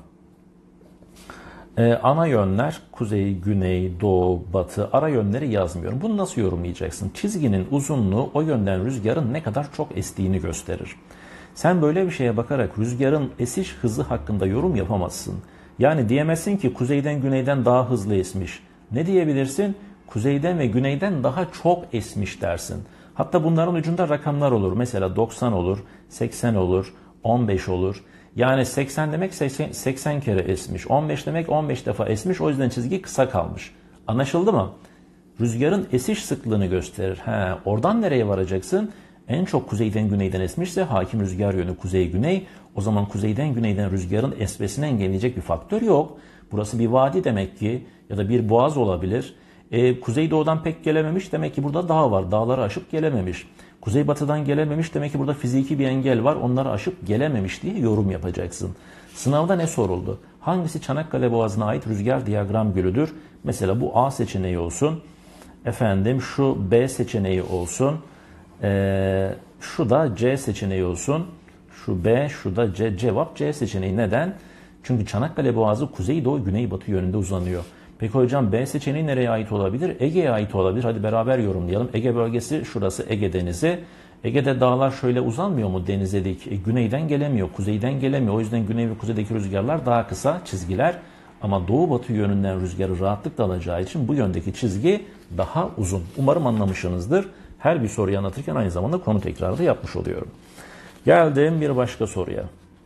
Ee, ana yönler kuzey, güney, doğu, batı, ara yönleri yazmıyorum. Bunu nasıl yorumlayacaksın? Çizginin uzunluğu o yönden rüzgarın ne kadar çok estiğini gösterir. Sen böyle bir şeye bakarak rüzgarın esiş hızı hakkında yorum yapamazsın. Yani diyemezsin ki kuzeyden güneyden daha hızlı esmiş. Ne diyebilirsin? Kuzeyden ve güneyden daha çok esmiş dersin. Hatta bunların ucunda rakamlar olur. Mesela doksan olur, seksen olur, on beş olur. Yani seksen demek seksen, seksen kere esmiş. on beş demek on beş defa esmiş. O yüzden çizgi kısa kalmış. Anlaşıldı mı? Rüzgarın esiş sıklığını gösterir. He, oradan nereye varacaksın? En çok kuzeyden güneyden esmişse hakim rüzgar yönü kuzey-güney. O zaman kuzeyden güneyden rüzgarın esmesini engelleyecek bir faktör yok. Burası bir vadi demek ki ya da bir boğaz olabilir. E, kuzeydoğudan pek gelememiş, demek ki burada dağ var. Dağları aşıp gelememiş. Kuzeybatıdan gelememiş, demek ki burada fiziki bir engel var. Onları aşıp gelememiş diye yorum yapacaksın. Sınavda ne soruldu? Hangisi Çanakkale Boğazı'na ait rüzgar diyagram gölüdür? Mesela bu A seçeneği olsun. Efendim şu B seçeneği olsun. Ee, şu da C seçeneği olsun. Şu B, şu da C. Cevap C seçeneği. Neden? Çünkü Çanakkale Boğazı kuzeydoğu güneybatı yönünde uzanıyor. Peki hocam B seçeneği nereye ait olabilir? Ege'ye ait olabilir. Hadi beraber yorumlayalım. Ege bölgesi şurası Ege Denizi. Ege'de dağlar şöyle uzanmıyor mu denize dik? E, güneyden gelemiyor, kuzeyden gelemiyor. O yüzden güney ve kuzeydeki rüzgarlar daha kısa çizgiler. Ama doğu batı yönünden rüzgarı rahatlıkla alacağı için bu yöndeki çizgi daha uzun. Umarım anlamışsınızdır. Her bir soruyu anlatırken aynı zamanda konu tekrarı da yapmış oluyorum. Geldim bir başka soruya.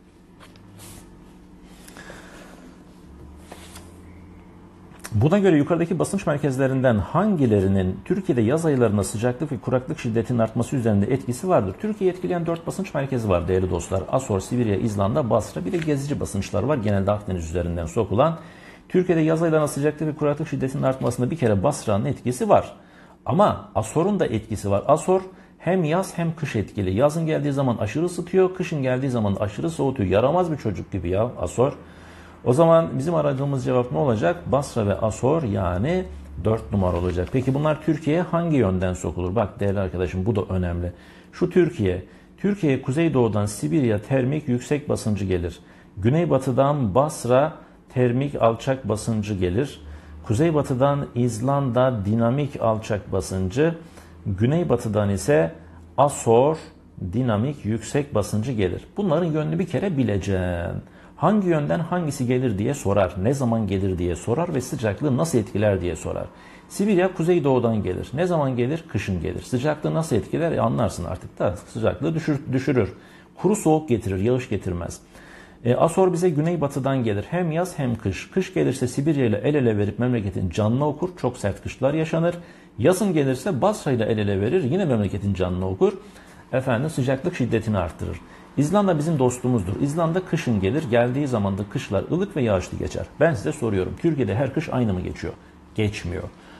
Buna göre yukarıdaki basınç merkezlerinden hangilerinin Türkiye'de yaz aylarında sıcaklık ve kuraklık şiddetinin artması üzerinde etkisi vardır? Türkiye'yi etkileyen dört basınç merkezi var değerli dostlar. Asor, Sibirya, İzlanda, Basra, bir de gezici basınçlar var. Genelde Akdeniz üzerinden sokulan. Türkiye'de yaz aylarında sıcaklık ve kuraklık şiddetinin artmasında bir kere Basra'nın etkisi var. Ama Asor'un da etkisi var. Asor hem yaz hem kış etkili. Yazın geldiği zaman aşırı ısıtıyor, kışın geldiği zaman aşırı soğutuyor. Yaramaz bir çocuk gibi ya Asor. O zaman bizim aradığımız cevap ne olacak? Basra ve Asor, yani dört numara olacak. Peki bunlar Türkiye'ye hangi yönden sokulur? Bak değerli arkadaşım, bu da önemli. Şu Türkiye, Türkiye'ye kuzeydoğudan Sibirya termik yüksek basıncı gelir. Güneybatıdan Basra termik alçak basıncı gelir. Kuzeybatıdan İzlanda dinamik alçak basıncı. Güneybatıdan ise Asor dinamik yüksek basıncı gelir. Bunların yönünü bir kere bileceksin. Hangi yönden hangisi gelir diye sorar, ne zaman gelir diye sorar ve sıcaklığı nasıl etkiler diye sorar. Sibirya kuzeydoğudan gelir. Ne zaman gelir? Kışın gelir. Sıcaklığı nasıl etkiler? E anlarsın artık da sıcaklığı düşür, düşürür. Kuru soğuk getirir, yağış getirmez. E, Asor bize güneybatıdan gelir. Hem yaz hem kış. Kış gelirse Sibirya ile el ele verip memleketin canını okur. Çok sert kışlar yaşanır. Yazın gelirse Basra ile el ele verir. Yine memleketin canını okur. Efendim sıcaklık şiddetini arttırır. İzlanda bizim dostumuzdur. İzlanda kışın gelir. Geldiği zaman da kışlar ılık ve yağışlı geçer. Ben size soruyorum. Türkiye'de her kış aynı mı geçiyor? Geçmiyor.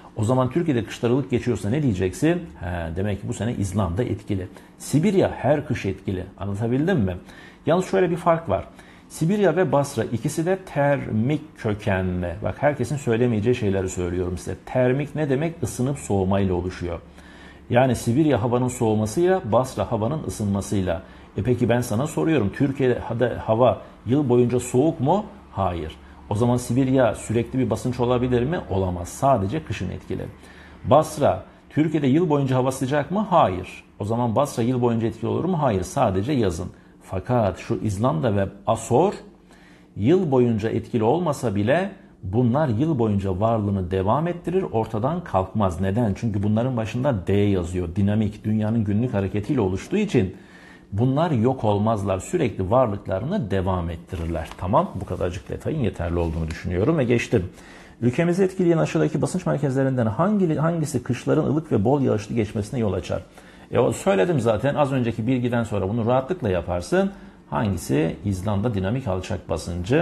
O zaman Türkiye'de kışlar ılık geçiyorsa ne diyeceksin? He, demek ki bu sene İzlanda etkili. Sibirya her kış etkili. Anlatabildim mi? Yalnız şöyle bir fark var. Sibirya ve Basra ikisi de termik kökenli. Bak herkesin söylemeyeceği şeyleri söylüyorum size. Termik ne demek? Isınıp soğumayla oluşuyor. Yani Sibirya havanın soğumasıyla, Basra havanın ısınmasıyla. E peki ben sana soruyorum. Türkiye'de hava yıl boyunca soğuk mu? Hayır. O zaman Sibirya sürekli bir basınç olabilir mi? Olamaz. Sadece kışın etkili. Basra, Türkiye'de yıl boyunca hava sıcak mı? Hayır. O zaman Basra yıl boyunca etkili olur mu? Hayır. Sadece yazın. Fakat şu İzlanda ve Asor yıl boyunca etkili olmasa bile bunlar yıl boyunca varlığını devam ettirir, ortadan kalkmaz. Neden? Çünkü bunların başında D yazıyor. Dinamik, dünyanın günlük hareketiyle oluştuğu için bunlar yok olmazlar. Sürekli varlıklarını devam ettirirler. Tamam, bu kadarcık detayın yeterli olduğunu düşünüyorum ve geçtim. Ülkemizi etkileyen aşağıdaki basınç merkezlerinden hangi, hangisi kışların ılık ve bol yağışlı geçmesine yol açar? E o söyledim zaten, az önceki bilgiden sonra bunu rahatlıkla yaparsın. Hangisi? İzlanda dinamik alçak basıncı.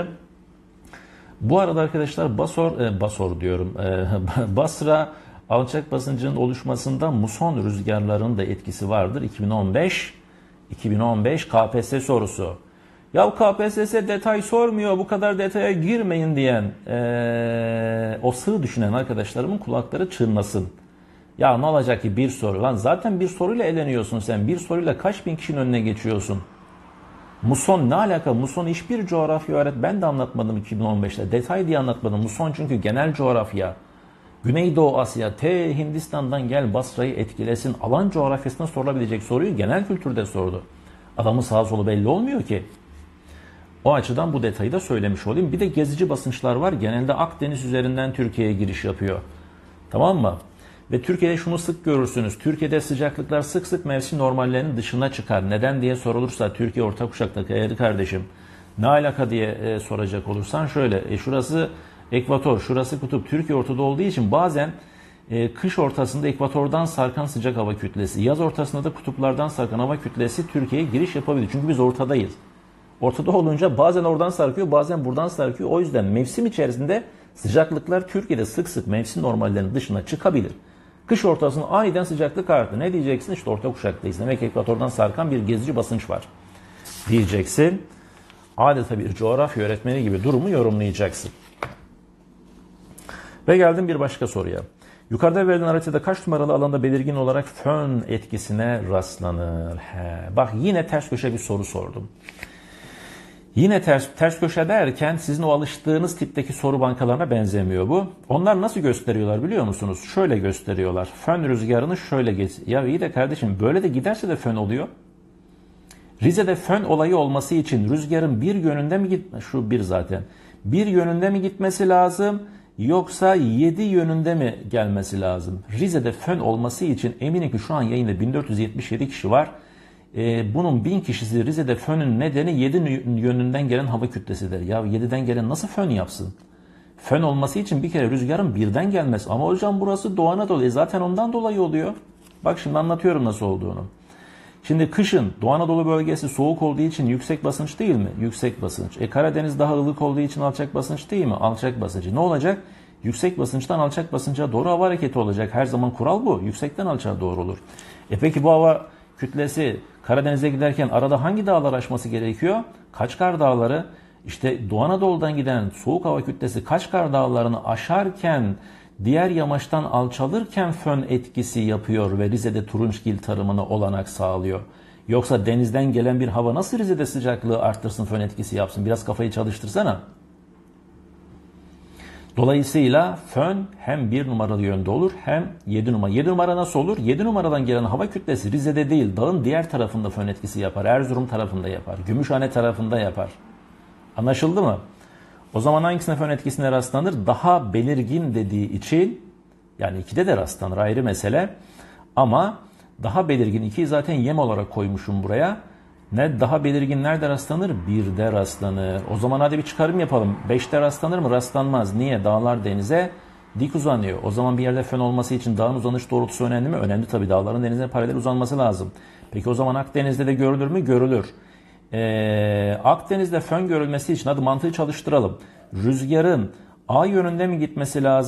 Bu arada arkadaşlar Basor, e, Basor diyorum, e, Basra alçak basıncının oluşmasında muson rüzgarlarının da etkisi vardır. iki bin on beş iki bin on beş K P S S sorusu. Ya K P S S detay sormuyor, bu kadar detaya girmeyin diyen, e, o sığ düşünen arkadaşlarımın kulakları çınlasın. Ya ne olacak ki bir soru? Lan zaten bir soruyla eleniyorsun sen. Bir soruyla kaç bin kişinin önüne geçiyorsun? Muson ne alaka? Muson hiçbir coğrafya öğret. Ben de anlatmadım iki bin on beşte. Detay diye anlatmadım. Muson çünkü genel coğrafya. Güneydoğu Asya, T Hindistan'dan gel Basra'yı etkilesin. Alan coğrafyasına sorulabilecek soruyu genel kültürde sordu. Adamın sağa solu belli olmuyor ki. O açıdan bu detayı da söylemiş olayım. Bir de gezici basınçlar var. Genelde Akdeniz üzerinden Türkiye'ye giriş yapıyor. Tamam mı? Ve Türkiye'de şunu sık görürsünüz. Türkiye'de sıcaklıklar sık sık mevsim normallerinin dışına çıkar. Neden diye sorulursa Türkiye orta kuşaktaki değerli kardeşim ne alaka diye e, soracak olursan şöyle. E, şurası ekvator, şurası kutup. Türkiye ortada olduğu için bazen e, kış ortasında ekvatordan sarkan sıcak hava kütlesi, yaz ortasında da kutuplardan sarkan hava kütlesi Türkiye'ye giriş yapabilir. Çünkü biz ortadayız. Ortada olunca bazen oradan sarkıyor, bazen buradan sarkıyor. O yüzden mevsim içerisinde sıcaklıklar Türkiye'de sık sık mevsim normallerinin dışına çıkabilir. Kış ortasında aniden sıcaklık arttı. Ne diyeceksin? İşte orta kuşaktayız. Demek ki ekvatordan sarkan bir gezici basınç var diyeceksin. Adeta bir coğrafya öğretmeni gibi durumu yorumlayacaksın. Ve geldim bir başka soruya. Yukarıda verilen haritada kaç numaralı alanda belirgin olarak fön etkisine rastlanır? He, bak yine ters köşe bir soru sordum. Yine ters, ters köşe derken sizin o alıştığınız tipteki soru bankalarına benzemiyor bu. Onlar nasıl gösteriyorlar biliyor musunuz? Şöyle gösteriyorlar. Fön rüzgarını şöyle geç. Ya iyi de kardeşim böyle de giderse de fön oluyor. Rize'de fön olayı olması için rüzgarın bir yönünde mi gitme? Şu bir zaten. Bir yönünde mi gitmesi lazım? Yoksa yedi yönünde mi gelmesi lazım? Rize'de fön olması için eminim ki şu an yayında bin dört yüz yetmiş yedi kişi var. Ee, bunun bin kişisi Rize'de fönün nedeni yedi yönünden gelen hava kütlesidir. Ya yediden gelen nasıl fön yapsın? Fön olması için bir kere rüzgarın birden gelmesi. Ama hocam burası Doğu Anadolu. E zaten ondan dolayı oluyor. Bak şimdi anlatıyorum nasıl olduğunu. Şimdi kışın Doğu Anadolu bölgesi soğuk olduğu için yüksek basınç değil mi? Yüksek basınç. E Karadeniz daha ılık olduğu için alçak basınç değil mi? Alçak basınç. Ne olacak? Yüksek basınçtan alçak basınca doğru hava hareketi olacak. Her zaman kural bu. Yüksekten alçağa doğru olur. E peki bu hava kütlesi Karadeniz'e giderken arada hangi dağlar aşması gerekiyor? Kaçkar Dağları. İşte Doğu Anadolu'dan giden soğuk hava kütlesi Kaçkar Dağları'nı aşarken, diğer yamaçtan alçalırken fön etkisi yapıyor ve Rize'de turunçgil tarımına olanak sağlıyor. Yoksa denizden gelen bir hava nasıl Rize'de sıcaklığı arttırsın, fön etkisi yapsın? Biraz kafayı çalıştırsana. Dolayısıyla fön hem bir numaralı yönde olur hem yedi numara. yedi numara nasıl olur? yedi numaradan gelen hava kütlesi Rize'de değil, dağın diğer tarafında fön etkisi yapar. Erzurum tarafında yapar. Gümüşhane tarafında yapar. Anlaşıldı mı? O zaman hangisine fön etkisine rastlanır? Daha belirgin dediği için, yani ikide de rastlanır, ayrı mesele. Ama daha belirgin, ikiyi zaten yem olarak koymuşum buraya. Ne daha belirgin nerede rastlanır? birde rastlanır. O zaman hadi bir çıkarım yapalım. beşte rastlanır mı? Rastlanmaz. Niye? Dağlar denize dik uzanıyor. O zaman bir yerde fön olması için dağın uzanış doğrultusu önemli mi? Önemli tabii. Dağların denize paralel uzanması lazım. Peki o zaman Akdeniz'de de görülür mü? Görülür. Ee, Akdeniz'de fön görülmesi için hadi mantığı çalıştıralım. Rüzgarın A yönünde mi gitmesi lazım?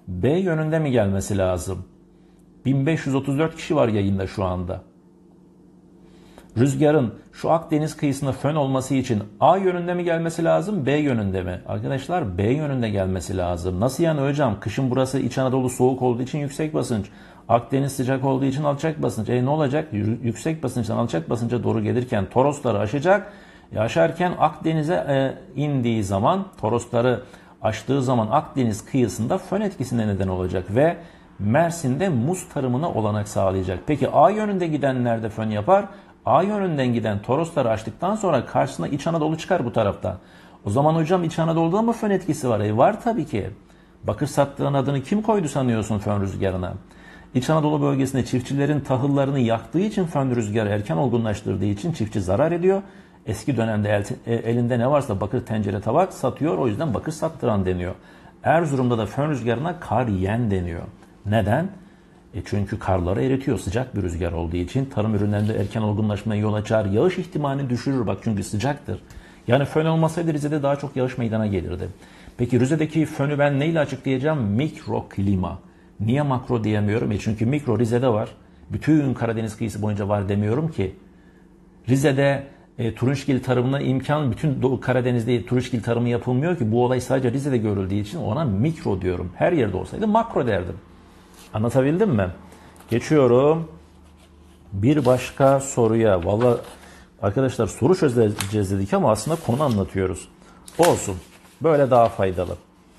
B yönünde mi gelmesi lazım? bin beş yüz otuz dört kişi var yayında şu anda. Rüzgarın şu Akdeniz kıyısında fön olması için A yönünde mi gelmesi lazım, B yönünde mi? Arkadaşlar B yönünde gelmesi lazım. Nasıl yani hocam? Kışın burası İç Anadolu soğuk olduğu için yüksek basınç. Akdeniz sıcak olduğu için alçak basınç. E ne olacak? Yüksek basınçtan alçak basınca doğru gelirken Torosları aşacak. E aşarken Akdeniz'e e, indiği zaman, Torosları aştığı zaman Akdeniz kıyısında fön etkisine neden olacak ve Mersin'de muz tarımına olanak sağlayacak. Peki A yönünde giden nerede fön yapar? A yönünden giden Torosları açtıktan sonra karşısına İç Anadolu çıkar bu tarafta. O zaman hocam İç Anadolu'da mı fön etkisi var? E var tabii ki. Bakır sattığın adını kim koydu sanıyorsun fön rüzgarına? İç Anadolu bölgesinde çiftçilerin tahıllarını yaktığı için fön rüzgarı erken olgunlaştırdığı için çiftçi zarar ediyor. Eski dönemde el, elinde ne varsa bakır tencere tabak satıyor. O yüzden bakır sattıran deniyor. Erzurum'da da fön rüzgarına kar yiyen deniyor. Neden? E çünkü karları eritiyor. Sıcak bir rüzgar olduğu için tarım ürünlerinde erken olgunlaşmaya yol açar. Yağış ihtimalini düşürür bak çünkü sıcaktır. Yani fön olmasaydı Rize'de daha çok yağış meydana gelirdi. Peki Rize'deki fönü ben neyle açıklayacağım? Mikroklima. Niye makro diyemiyorum? E çünkü mikro Rize'de var. Bütün Karadeniz kıyısı boyunca var demiyorum ki. Rize'de e, turunçgil tarımına imkan, bütün Doğu Karadeniz'de turunçgil tarımı yapılmıyor ki. Bu olay sadece Rize'de görüldüğü için ona mikro diyorum. Her yerde olsaydı makro derdim. Anlatabildim mi? Geçiyorum bir başka soruya. Vallahi arkadaşlar soru çözeceğiz dedik ama aslında konu anlatıyoruz. Olsun. Böyle daha faydalı.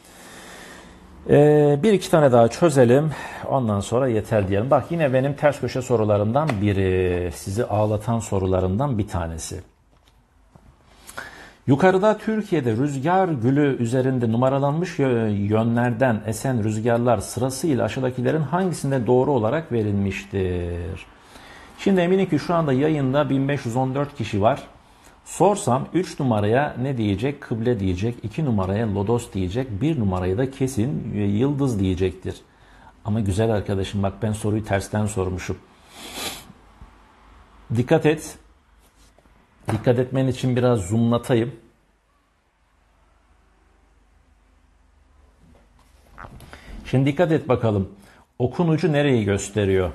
Ee, bir iki tane daha çözelim. Ondan sonra yeter diyelim. Bak yine benim ters köşe sorularımdan biri. Sizi ağlatan sorularımdan bir tanesi. Yukarıda Türkiye'de rüzgar gülü üzerinde numaralanmış yönlerden esen rüzgarlar sırasıyla aşağıdakilerin hangisinde doğru olarak verilmiştir? Şimdi eminim ki şu anda yayında bin beş yüz on dört kişi var. Sorsam üç numaraya ne diyecek? Kıble diyecek. iki numaraya lodos diyecek. bir numaraya da kesin yıldız diyecektir. Ama güzel arkadaşım bak ben soruyu tersten sormuşum. Dikkat et. Dikkat etmen için biraz zoomlatayım. Şimdi dikkat et bakalım. Okun ucu nereyi gösteriyor?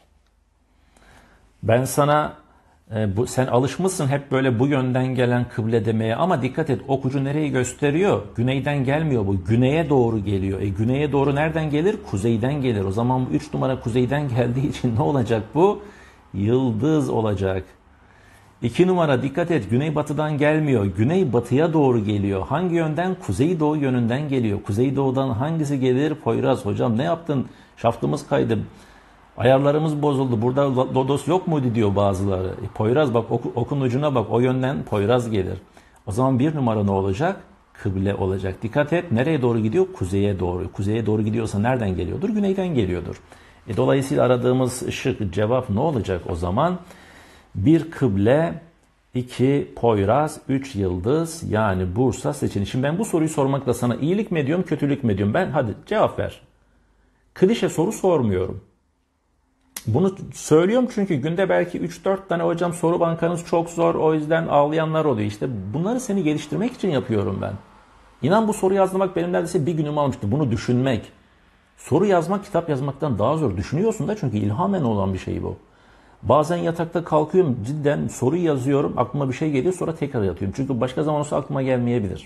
Ben sana e, bu, sen alışmışsın hep böyle bu yönden gelen kıble demeye ama dikkat et ok ucu nereyi gösteriyor? Güneyden gelmiyor bu. Güneye doğru geliyor. E güneye doğru nereden gelir? Kuzeyden gelir. O zaman bu üç numara kuzeyden geldiği için ne olacak bu? Yıldız olacak. iki numara dikkat et güneybatıdan gelmiyor. Güneybatıya doğru geliyor. Hangi yönden? Kuzeydoğu yönünden geliyor. Kuzeydoğudan hangisi gelir? Poyraz. Hocam ne yaptın? Şaftımız kaydı. Ayarlarımız bozuldu. Burada lodos yok muydu diyor bazıları. E, Poyraz bak ok, okun ucuna bak. O yönden Poyraz gelir. O zaman bir numara ne olacak? Kıble olacak. Dikkat et. Nereye doğru gidiyor? Kuzeye doğru. Kuzeye doğru gidiyorsa nereden geliyordur? Güneyden geliyordur. E, dolayısıyla aradığımız ışık cevap ne olacak o zaman? bir kıble, iki Poyraz, üç yıldız yani Bursa seçeneği. Şimdi ben bu soruyu sormakla sana iyilik mi ediyorum, kötülük mü ediyorum? Ben hadi cevap ver. Klişe soru sormuyorum. Bunu söylüyorum çünkü günde belki üç dört tane hocam soru bankanız çok zor o yüzden ağlayanlar oluyor. İşte bunları seni geliştirmek için yapıyorum ben. İnan bu soru yazmak benim neredeyse bir günümü almıştı. Bunu düşünmek. Soru yazmak kitap yazmaktan daha zor. Düşünüyorsun da çünkü ilhamen olan bir şey bu. Bazen yatakta kalkıyorum cidden soru yazıyorum aklıma bir şey geliyor sonra tekrar yatıyorum. Çünkü başka zaman olsa aklıma gelmeyebilir.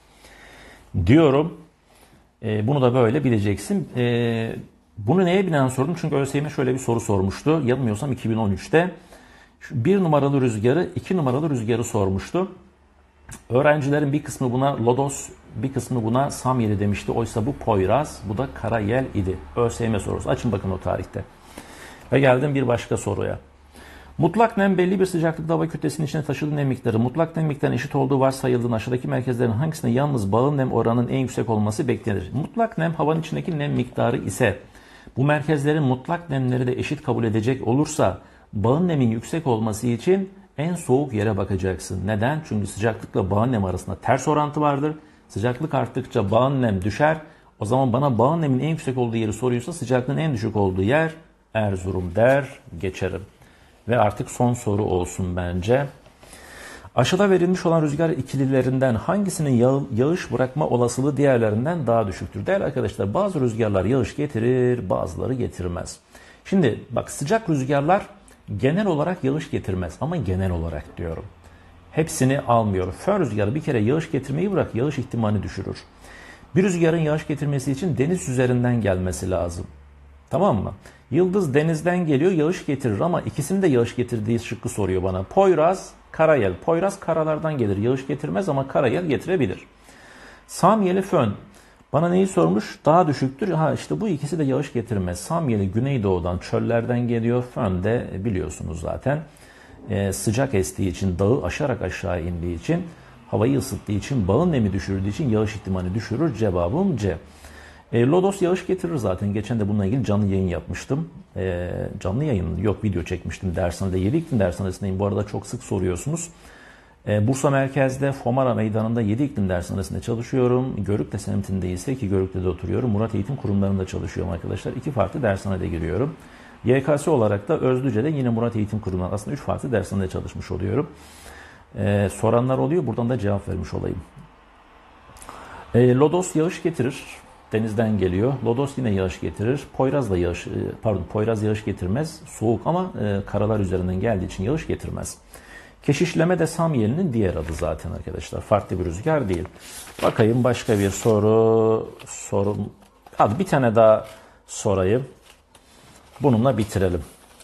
Diyorum e, bunu da böyle bileceksin. E, bunu neye binaen sordum? Çünkü ÖSYM şöyle bir soru sormuştu. Yanılmıyorsam iki bin on üçte. Bir numaralı rüzgarı, iki numaralı rüzgarı sormuştu. Öğrencilerin bir kısmı buna lodos, bir kısmı buna samyeli demişti. Oysa bu Poyraz, bu da Karayel idi. ÖSYM sorusu. Açın bakın o tarihte. Ve geldim bir başka soruya. Mutlak nem belli bir sıcaklıkta hava kütlesinin içine taşıdığı nem miktarı mutlak nem miktarının eşit olduğu varsayıldığında aşağıdaki merkezlerin hangisinde yalnız bağın nem oranının en yüksek olması beklenir? Mutlak nem havanın içindeki nem miktarı ise bu merkezlerin mutlak nemleri de eşit kabul edecek olursa bağın nemin yüksek olması için en soğuk yere bakacaksın. Neden? Çünkü sıcaklıkla bağın nem arasında ters orantı vardır. Sıcaklık arttıkça bağın nem düşer. O zaman bana bağın nemin en yüksek olduğu yeri soruyorsa sıcaklığın en düşük olduğu yer Erzurum der geçerim. Ve artık son soru olsun bence. Aşağıda verilmiş olan rüzgar ikililerinden hangisinin yağ, yağış bırakma olasılığı diğerlerinden daha düşüktür? Değerli arkadaşlar, bazı rüzgarlar yağış getirir, bazıları getirmez. Şimdi bak, sıcak rüzgarlar genel olarak yağış getirmez ama genel olarak diyorum. Hepsini almıyor. Fön rüzgarı bir kere yağış getirmeyi bırak, yağış ihtimalini düşürür. Bir rüzgarın yağış getirmesi için deniz üzerinden gelmesi lazım. Tamam mı? Yıldız denizden geliyor, yağış getirir ama ikisinin de yağış getirdiği şıkkı soruyor bana. Poyraz, karayel. Poyraz karalardan gelir, yağış getirmez ama karayel getirebilir. Samyeli fön. Bana neyi sormuş? Daha düşüktür. Ha işte bu ikisi de yağış getirmez. Samyeli güneydoğudan, çöllerden geliyor. Fön de biliyorsunuz zaten e, sıcak estiği için, dağı aşarak aşağı indiği için, havayı ısıttığı için, bağın nemi düşürdüğü için yağış ihtimali düşürür. Cevabım C. E, Lodos yağış getirir zaten. Geçen de bununla ilgili canlı yayın yapmıştım. E, canlı yayın yok, video çekmiştim dershanede. yedi iklim dershanesindeyim. Bu arada çok sık soruyorsunuz. E, Bursa merkezde Fomara meydanında yedi iklim dershanesinde çalışıyorum. Görükle semtinde ise ki Görükle'de oturuyorum. Murat Eğitim Kurumlarında çalışıyorum arkadaşlar. İki farklı dershanede giriyorum. Y K S olarak da Özlüce'de yine Murat Eğitim Kurumları. Aslında üç farklı dershanede çalışmış oluyorum. E, soranlar oluyor. Buradan da cevap vermiş olayım. E, Lodos yağış getirir. Denizden geliyor. Lodos yine yağış getirir. Poyraz da yağış, pardon Poyraz yağış getirmez. Soğuk ama e, karalar üzerinden geldiği için yağış getirmez. Keşişleme de Samyeli'nin diğer adı zaten arkadaşlar. Farklı bir rüzgar değil. Bakayım başka bir soru. Sorum. Hadi bir tane daha sorayım. Bununla bitirelim.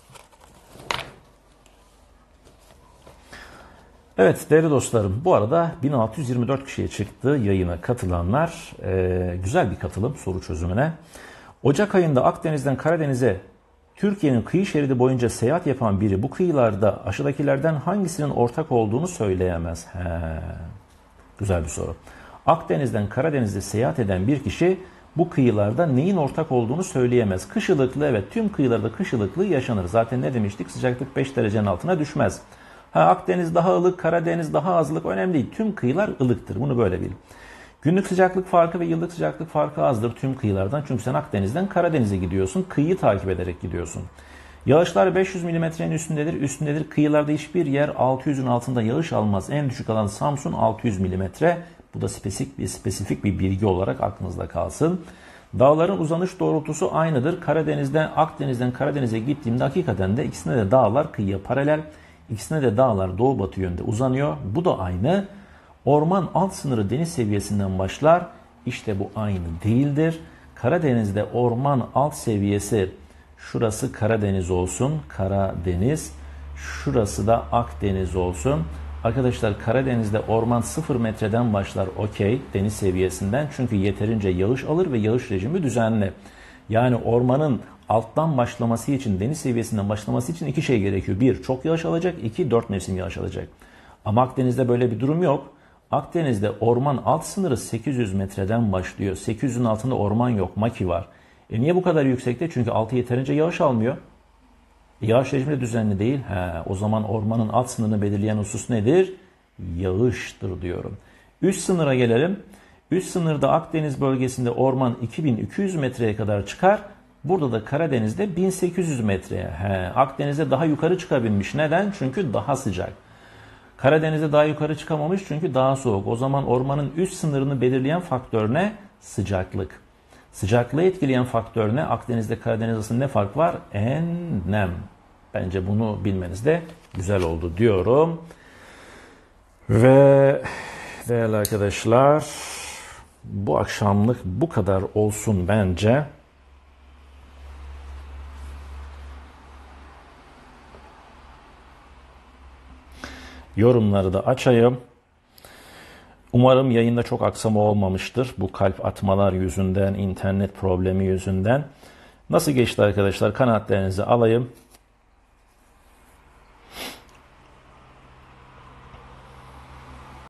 Evet değerli dostlarım, bu arada bin altı yüz yirmi dört kişiye çıktı yayına katılanlar. Ee, güzel bir katılım soru çözümüne. Ocak ayında Akdeniz'den Karadeniz'e Türkiye'nin kıyı şeridi boyunca seyahat yapan biri bu kıyılarda aşağıdakilerden hangisinin ortak olduğunu söyleyemez. He, güzel bir soru. Akdeniz'den Karadeniz'e seyahat eden bir kişi bu kıyılarda neyin ortak olduğunu söyleyemez. Kış ılıklığı, evet, tüm kıyılarda kış ılıklığı yaşanır. Zaten ne demiştik? Sıcaklık beş derecenin altına düşmez. Ha, Akdeniz daha ılık, Karadeniz daha az ılık, önemli değil. Tüm kıyılar ılıktır. Bunu böyle bil. Günlük sıcaklık farkı ve yıllık sıcaklık farkı azdır tüm kıyılardan. Çünkü sen Akdeniz'den Karadeniz'e gidiyorsun. Kıyıyı takip ederek gidiyorsun. Yağışlar beş yüz milimetrenin üstündedir. Üstündedir. Kıyılarda hiçbir yer altı yüzün altında yağış almaz. En düşük alan Samsun altı yüz milimetre. Bu da spesifik bir, spesifik bir bilgi olarak aklınızda kalsın. Dağların uzanış doğrultusu aynıdır. Karadeniz'den, Akdeniz'den Karadeniz'e gittiğimde hakikaten de ikisine de dağlar kıyıya paralel. İkisine de dağlar doğu batı yönde uzanıyor. Bu da aynı. Orman alt sınırı deniz seviyesinden başlar. İşte bu aynı değildir. Karadeniz'de orman alt seviyesi, şurası Karadeniz olsun. Karadeniz. Şurası da Akdeniz olsun. Arkadaşlar Karadeniz'de orman sıfır metreden başlar. Okey, deniz seviyesinden. Çünkü yeterince yağış alır ve yağış rejimi düzenli. Yani ormanın alttan başlaması için, deniz seviyesinden başlaması için iki şey gerekiyor. Bir, çok yağış alacak. İki, dört mevsim yağış alacak. Ama Akdeniz'de böyle bir durum yok. Akdeniz'de orman alt sınırı sekiz yüz metreden başlıyor. sekiz yüzün altında orman yok, maki var. E niye bu kadar yüksekte? Çünkü altı yeterince yağış almıyor. Yağış rejimi de düzenli değil. He, o zaman ormanın alt sınırını belirleyen husus nedir? Yağıştır diyorum. Üst sınıra gelelim. Üst sınırda Akdeniz bölgesinde orman iki bin iki yüz metreye kadar çıkar. Burada da Karadeniz'de bin sekiz yüz metreye. He, Akdeniz'de daha yukarı çıkabilmiş. Neden? Çünkü daha sıcak. Karadeniz'de daha yukarı çıkamamış çünkü daha soğuk. O zaman ormanın üst sınırını belirleyen faktör ne? Sıcaklık. Sıcaklığı etkileyen faktör ne? Akdeniz'de Karadeniz arasında ne fark var? En, nem. Bence bunu bilmeniz de güzel oldu diyorum. Ve değerli arkadaşlar, bu akşamlık bu kadar olsun bence. Yorumları da açayım. Umarım yayında çok aksama olmamıştır. Bu kalp atmalar yüzünden, internet problemi yüzünden. Nasıl geçti arkadaşlar? Kanaatlerinizi alayım.